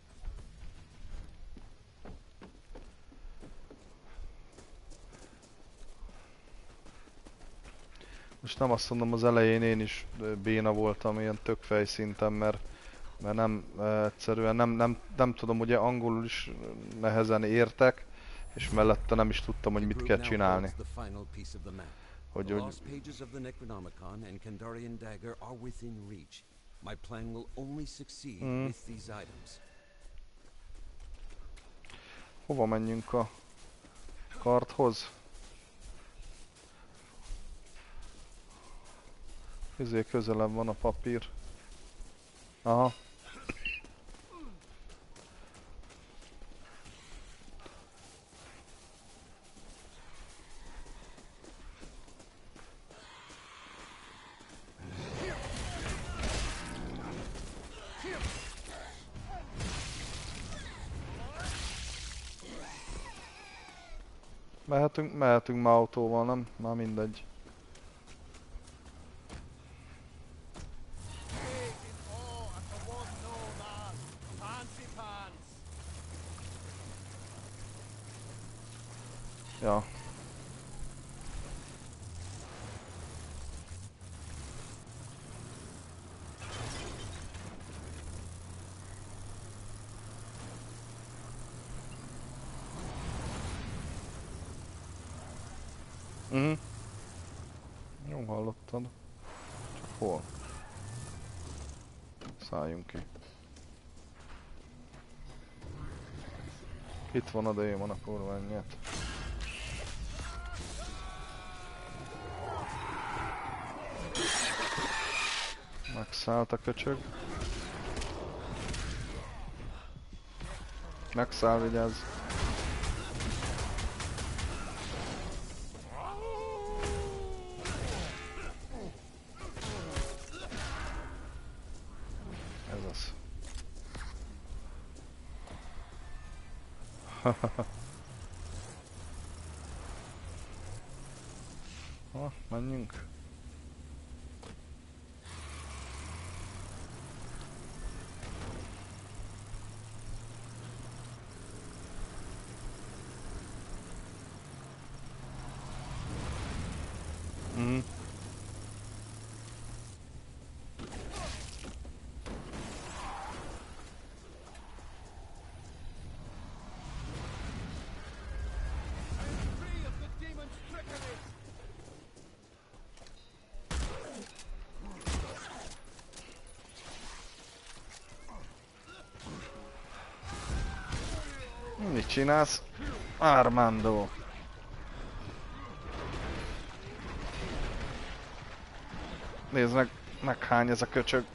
Most nem azt mondom, az elején én is béna voltam ilyen tök fejszinten, mert, mert nem, egyszerűen nem, nem, nem tudom, ugye angolul is nehezen értek, és mellette nem is tudtam, hogy mit kell csinálni. Hogy, The hogy lost pages of the Necronomicon and Kandarian dagger are within reach. My plan will only succeed Mm. with these items. hova menjünk a karthoz? Közé közelebb van a papír. Aha. Mehetünk, mehetünk már autóval, nem? Már mindegy. Taking all at the one known as Fancy Pants. Ja. Mhm. Jó hallottad. Csak hol? Szálljunk ki. Itt van a démon, a kurva anyját. Megszállt a köcsög. Megszáll, vigyázz. Ez az. Ha, menjünk. Mhm. Free of the demon's trickery. Mit csinálsz? Armando. Nézd meg, meghány ez a köcsög.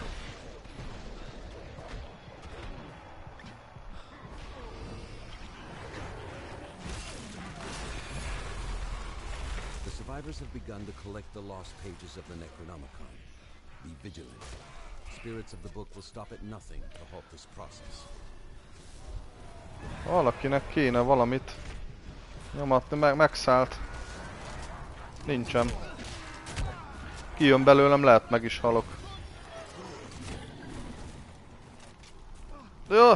The survivors have begun to collect the lost pages of the Necronomicon. Be vigilant. Spirits of the book will stop at nothing to halt this process. Valakinek kéne valamit nyomatni, meg megszállt. Nincsen. Kijön belőlem, lehet meg is halok. Jó!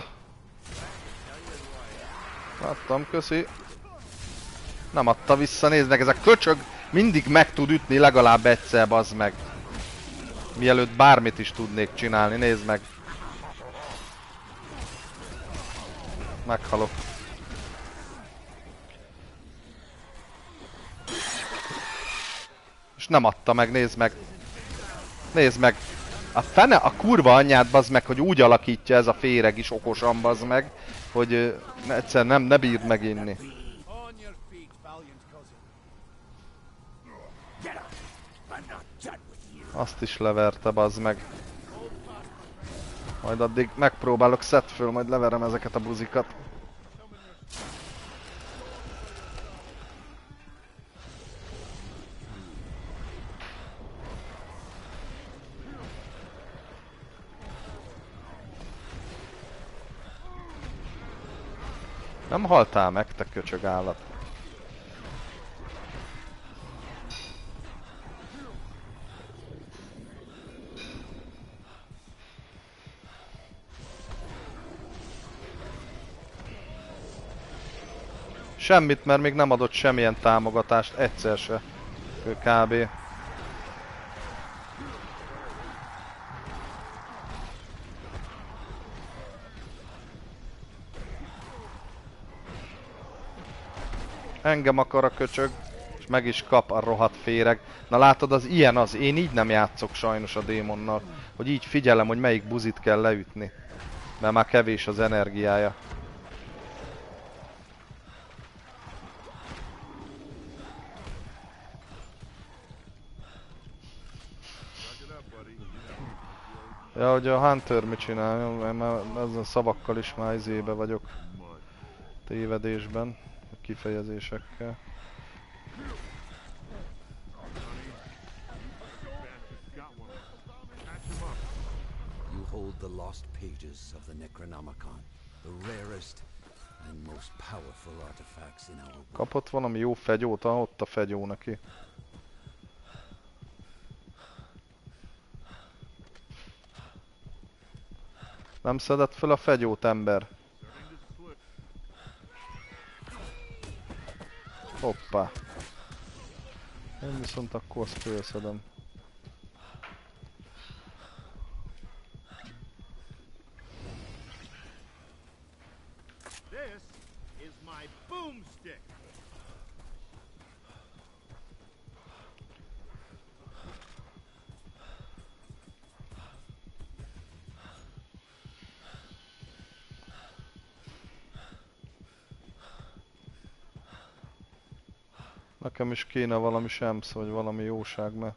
Láttam, köszi. Nem adta vissza, nézd meg, ez a köcsög mindig meg tud ütni legalább egyszer, bazd meg. Mielőtt bármit is tudnék csinálni, nézd meg. Meghalok. És nem adta meg, nézd meg. Nézd meg. A fene, a kurva anyját, bazd meg, hogy úgy alakítja ez a féreg is okosan, bazd meg, hogy uh, egyszer nem, ne bírd meginni. On your feet, valiant cousin. Azt is leverte, bazd meg. Majd addig megpróbálok szedd föl, majd leverem ezeket a buzikat. Nem haltál meg, te köcsög állat. Semmit, mert még nem adott semmilyen támogatást, egyszer se. Kb. Engem akar a köcsög, és meg is kap a rohadt féreg. Na látod, az ilyen az. Én így nem játszok sajnos a démonnal. Hogy így figyelem, hogy melyik buzit kell leütni. Mert már kevés az energiája. Ja, hogy a Hunter mit csinál, mert már ezen szavakkal is már izébe vagyok. Tévedésben, kifejezésekkel. You hold the lost pages of the Necronomicon, the rarest and most powerful artifacts in our world. Kapott valami jó fegyót, ah, ott a fegyó neki. Nem szedett fel a fegyót, ember? Hoppá. Én viszont akkor azt fölszedem. This is my boomstick. Nekem is kéne valami semsz, vagy valami jóság, mert...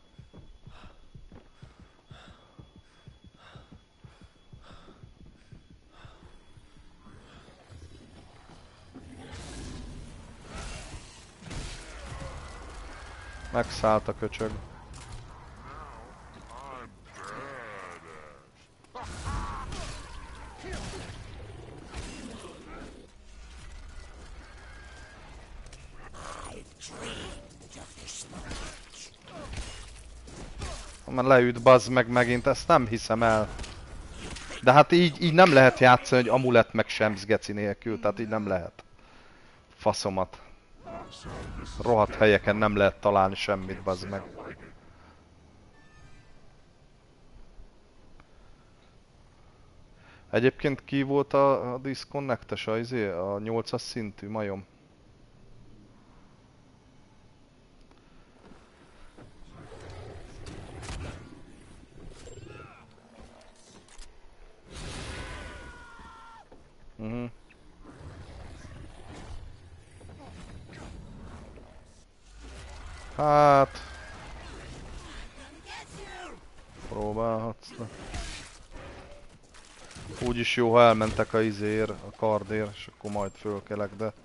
Megszállt a köcsög. Már leüt, bazd meg megint, ezt nem hiszem el. De hát így, így nem lehet játszani, hogy amulett meg semsz geci nélkül, tehát így nem lehet. Faszomat. Rohadt helyeken nem lehet találni semmit, bazd meg. Egyébként ki volt a, a disconnectes, a, izé, a nyolcas szintű majom? Uh-huh. Hát... Próbálhatsz, de... Úgyis jó, ha elmentek a izér, a kardér, és akkor majd fölkelek, de...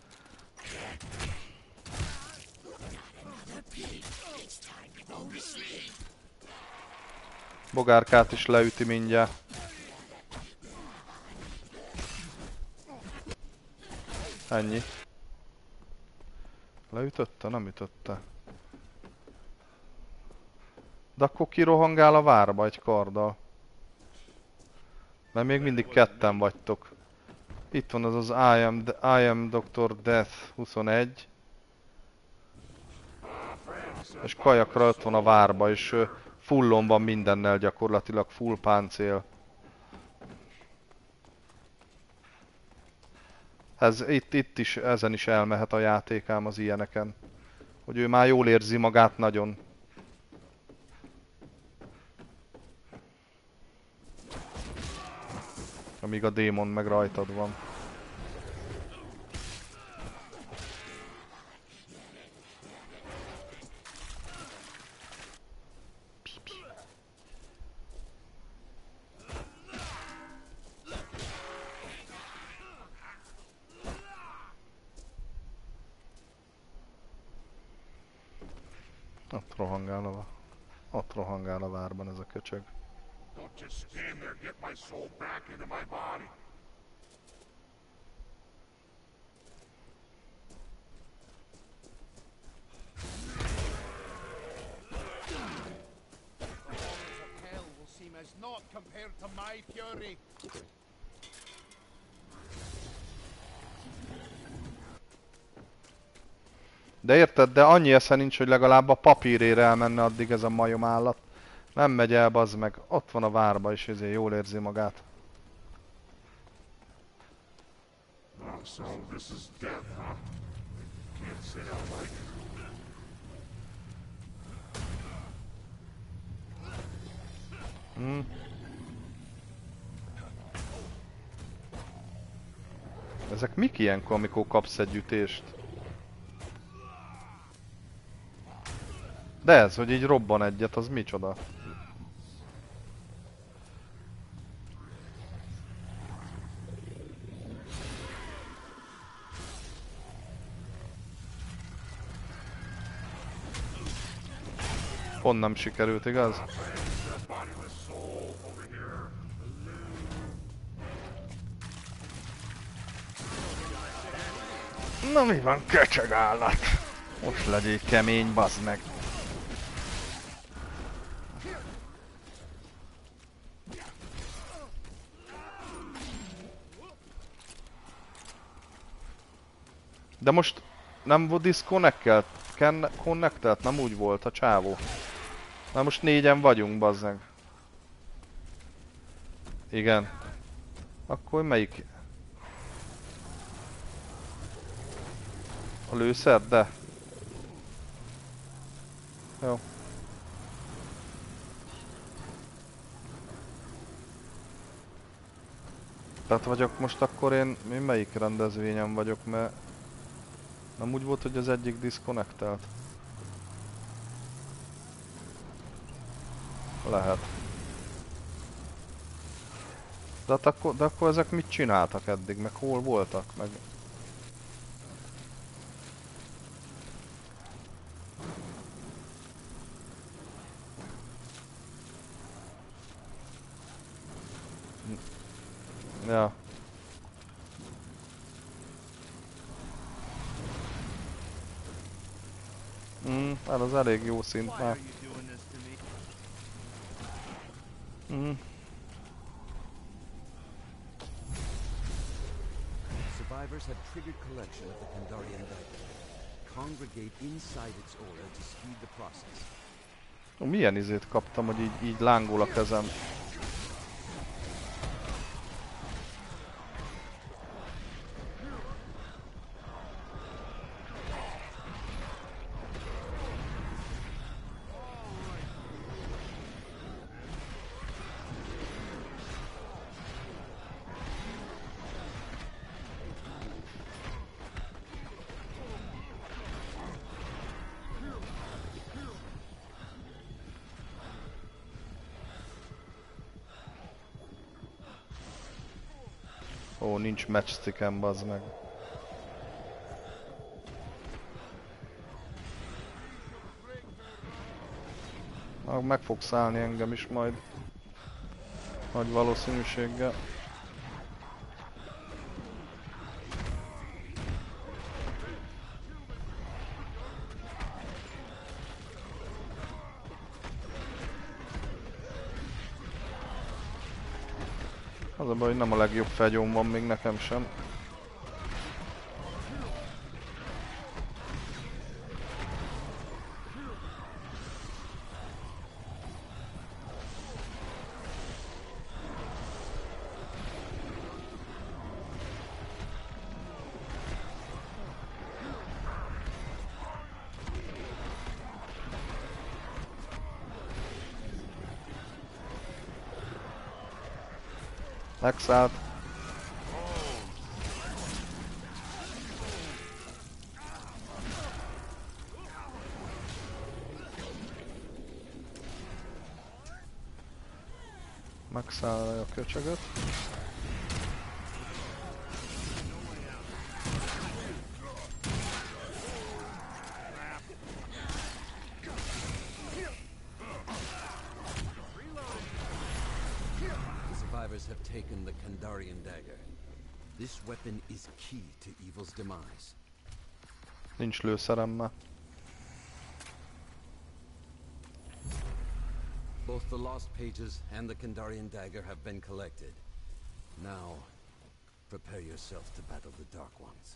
Bogárkát is leüti mindjárt. Ennyi. Leütötte? Nem ütötte. De akkor kirohangál a várba egy karddal. Mert még mindig ketten vagytok. Itt van az az I am, I am doktor Death huszonegy. És kajakra ott van a várba, és Fullon van mindennel gyakorlatilag, full páncél. Ez, itt, itt is, ezen is elmehet a játékám az ilyeneken. Hogy ő már jól érzi magát nagyon. Amíg a démon meg rajtad van. Ott rohangál a, ott rohangál a várban ez a köcsög. Don't just stand there, get my soul back into my body. Hell will seem as naught compared to my fury. De érted, de annyi esze nincs, hogy legalább a papírére elmenne addig ez a majom állat. Nem megy el, bazd meg. Ott van a várba is, ezért jól érzi magát. Oh, so this is death, huh? Can't say I like it. Hmm. Ezek mik ilyenkor, amikor kapsz egy ütést? De ez, hogy így robban egyet, az micsoda? Pont nem sikerült, igaz? Na mi van, köcsög állat? Most legyél kemény, bazd meg! De most nem volt disconnectelt? Connectelt? Nem úgy volt a csávó. Na most négyen vagyunk, bazd meg. Igen. Akkor melyik? A lőszer? De. Jó. Tehát vagyok most akkor én, én melyik rendezvényen vagyok, mert nem úgy volt, hogy az egyik disconnectelt? Lehet. De, hát akkor, de akkor ezek mit csináltak eddig, meg hol voltak, meg... Ja. Mm, hát az elég jó szint már. Mm. Survivors have triggered collection of the Kandarian data. Congregate inside its aura to speed the process. Milyen izét kaptam, hogy így, így lángol a kezem. Ó, nincs matchstickem, bazd meg. Na, meg fog szállni engem is majd. Nagy valószínűséggel. Az a baj, hogy nem a legjobb fegyóm van még nekem sem. Megszállt. Megszállja a köcsögöt. Have taken the Kandarian dagger. This weapon is key to evil's demise. Nincs lőszerem már. Both the lost pages and the Kandarian dagger have been collected. Now, prepare yourself to battle the Dark Ones.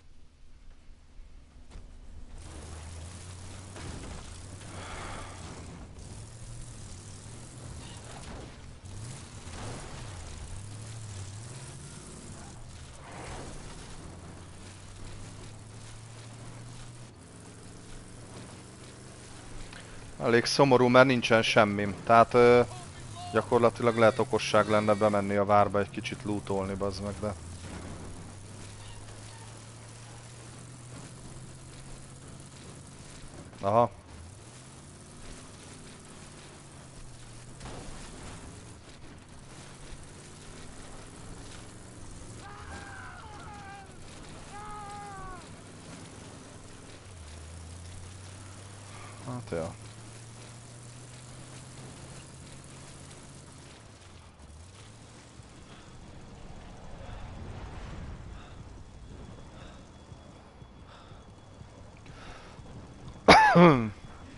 Elég szomorú, mert nincsen semmim. Tehát ö, gyakorlatilag lehet okosság lenne bemenni a várba egy kicsit lootolni, bazd meg, de... Aha. Hát ja. Hmm.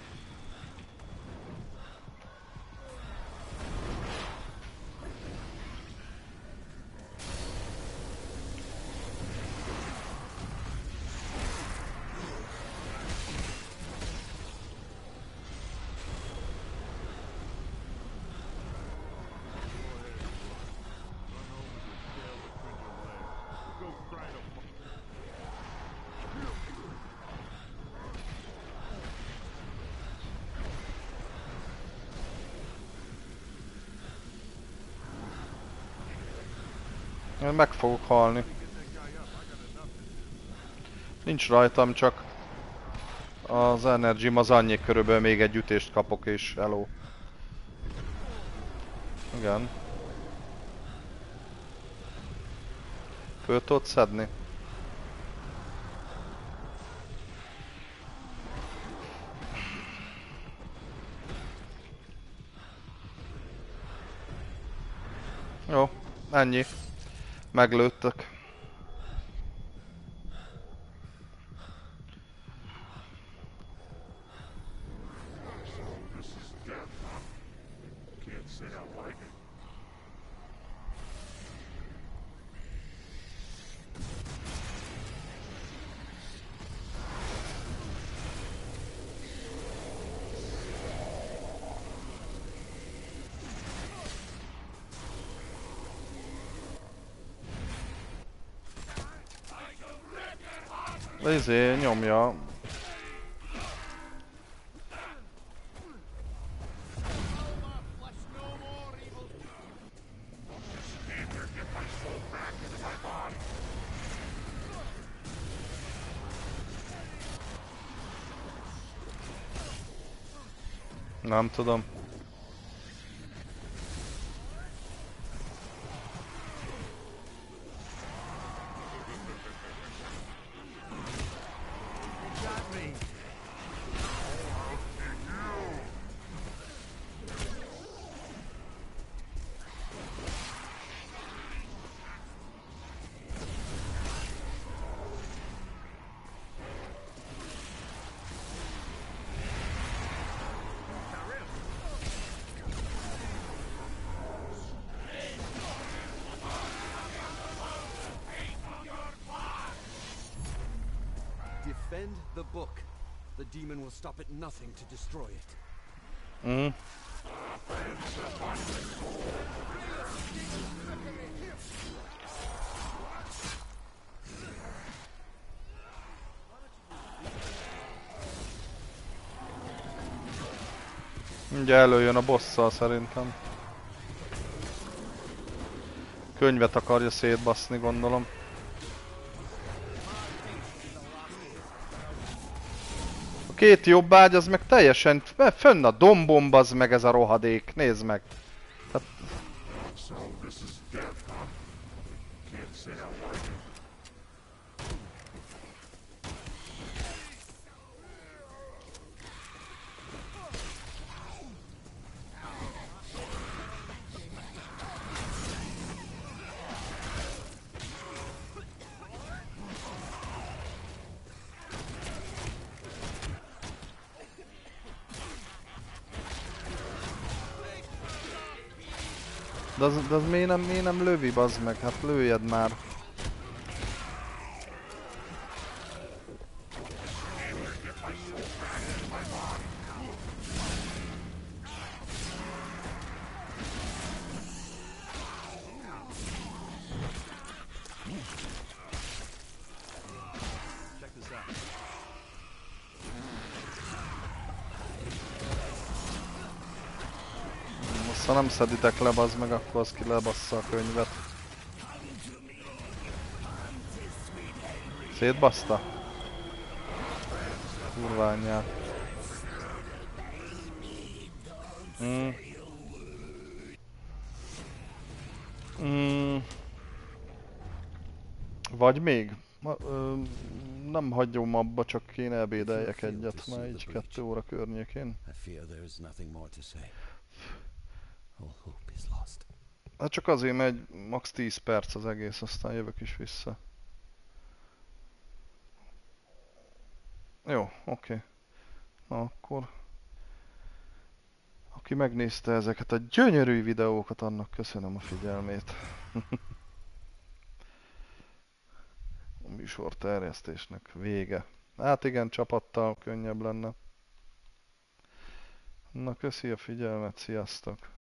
Én meg fogok halni. Nincs rajtam, csak az energim az annyi, körülbelül még egy ütést kapok és hello. Igen. Föl tudod szedni? Jó, ennyi. Meglőttek. Izé, nyomja. Nem tudom. Defend the book. The demon will stop at nothing to destroy it. Mm. Ugye előjön a bosszal szerintem. könyvet akarja szétbaszni, gondolom. A két jobb ágy az meg teljesen fönn a dombon, bazd meg ez a rohadék, nézd meg. Tehát... So this is death, huh? Can't say I like it. De az, de az miért nem, miért nem lövi, bazd meg? Hát lőjed már. Check this out. Most ha nem szeditek le, bazd meg, akkor az ki lebassza a könyvet. Szétbaszta? Kurva anyját. Mm. Mm. Vagy még? Ma, ö, nem hagyom abba, csak kéne ebédeljek egyet, már így kettő óra környékén. I fear there is nothing more to say. All hope is lost. Hát csak azért megy, max tíz perc az egész, aztán jövök is vissza. Jó, oké. Okay. Na akkor... Aki megnézte ezeket a gyönyörű videókat, annak köszönöm a figyelmét. A műsor terjesztésnek vége. Hát igen, csapattal könnyebb lenne. Na köszi a figyelmet, sziasztok!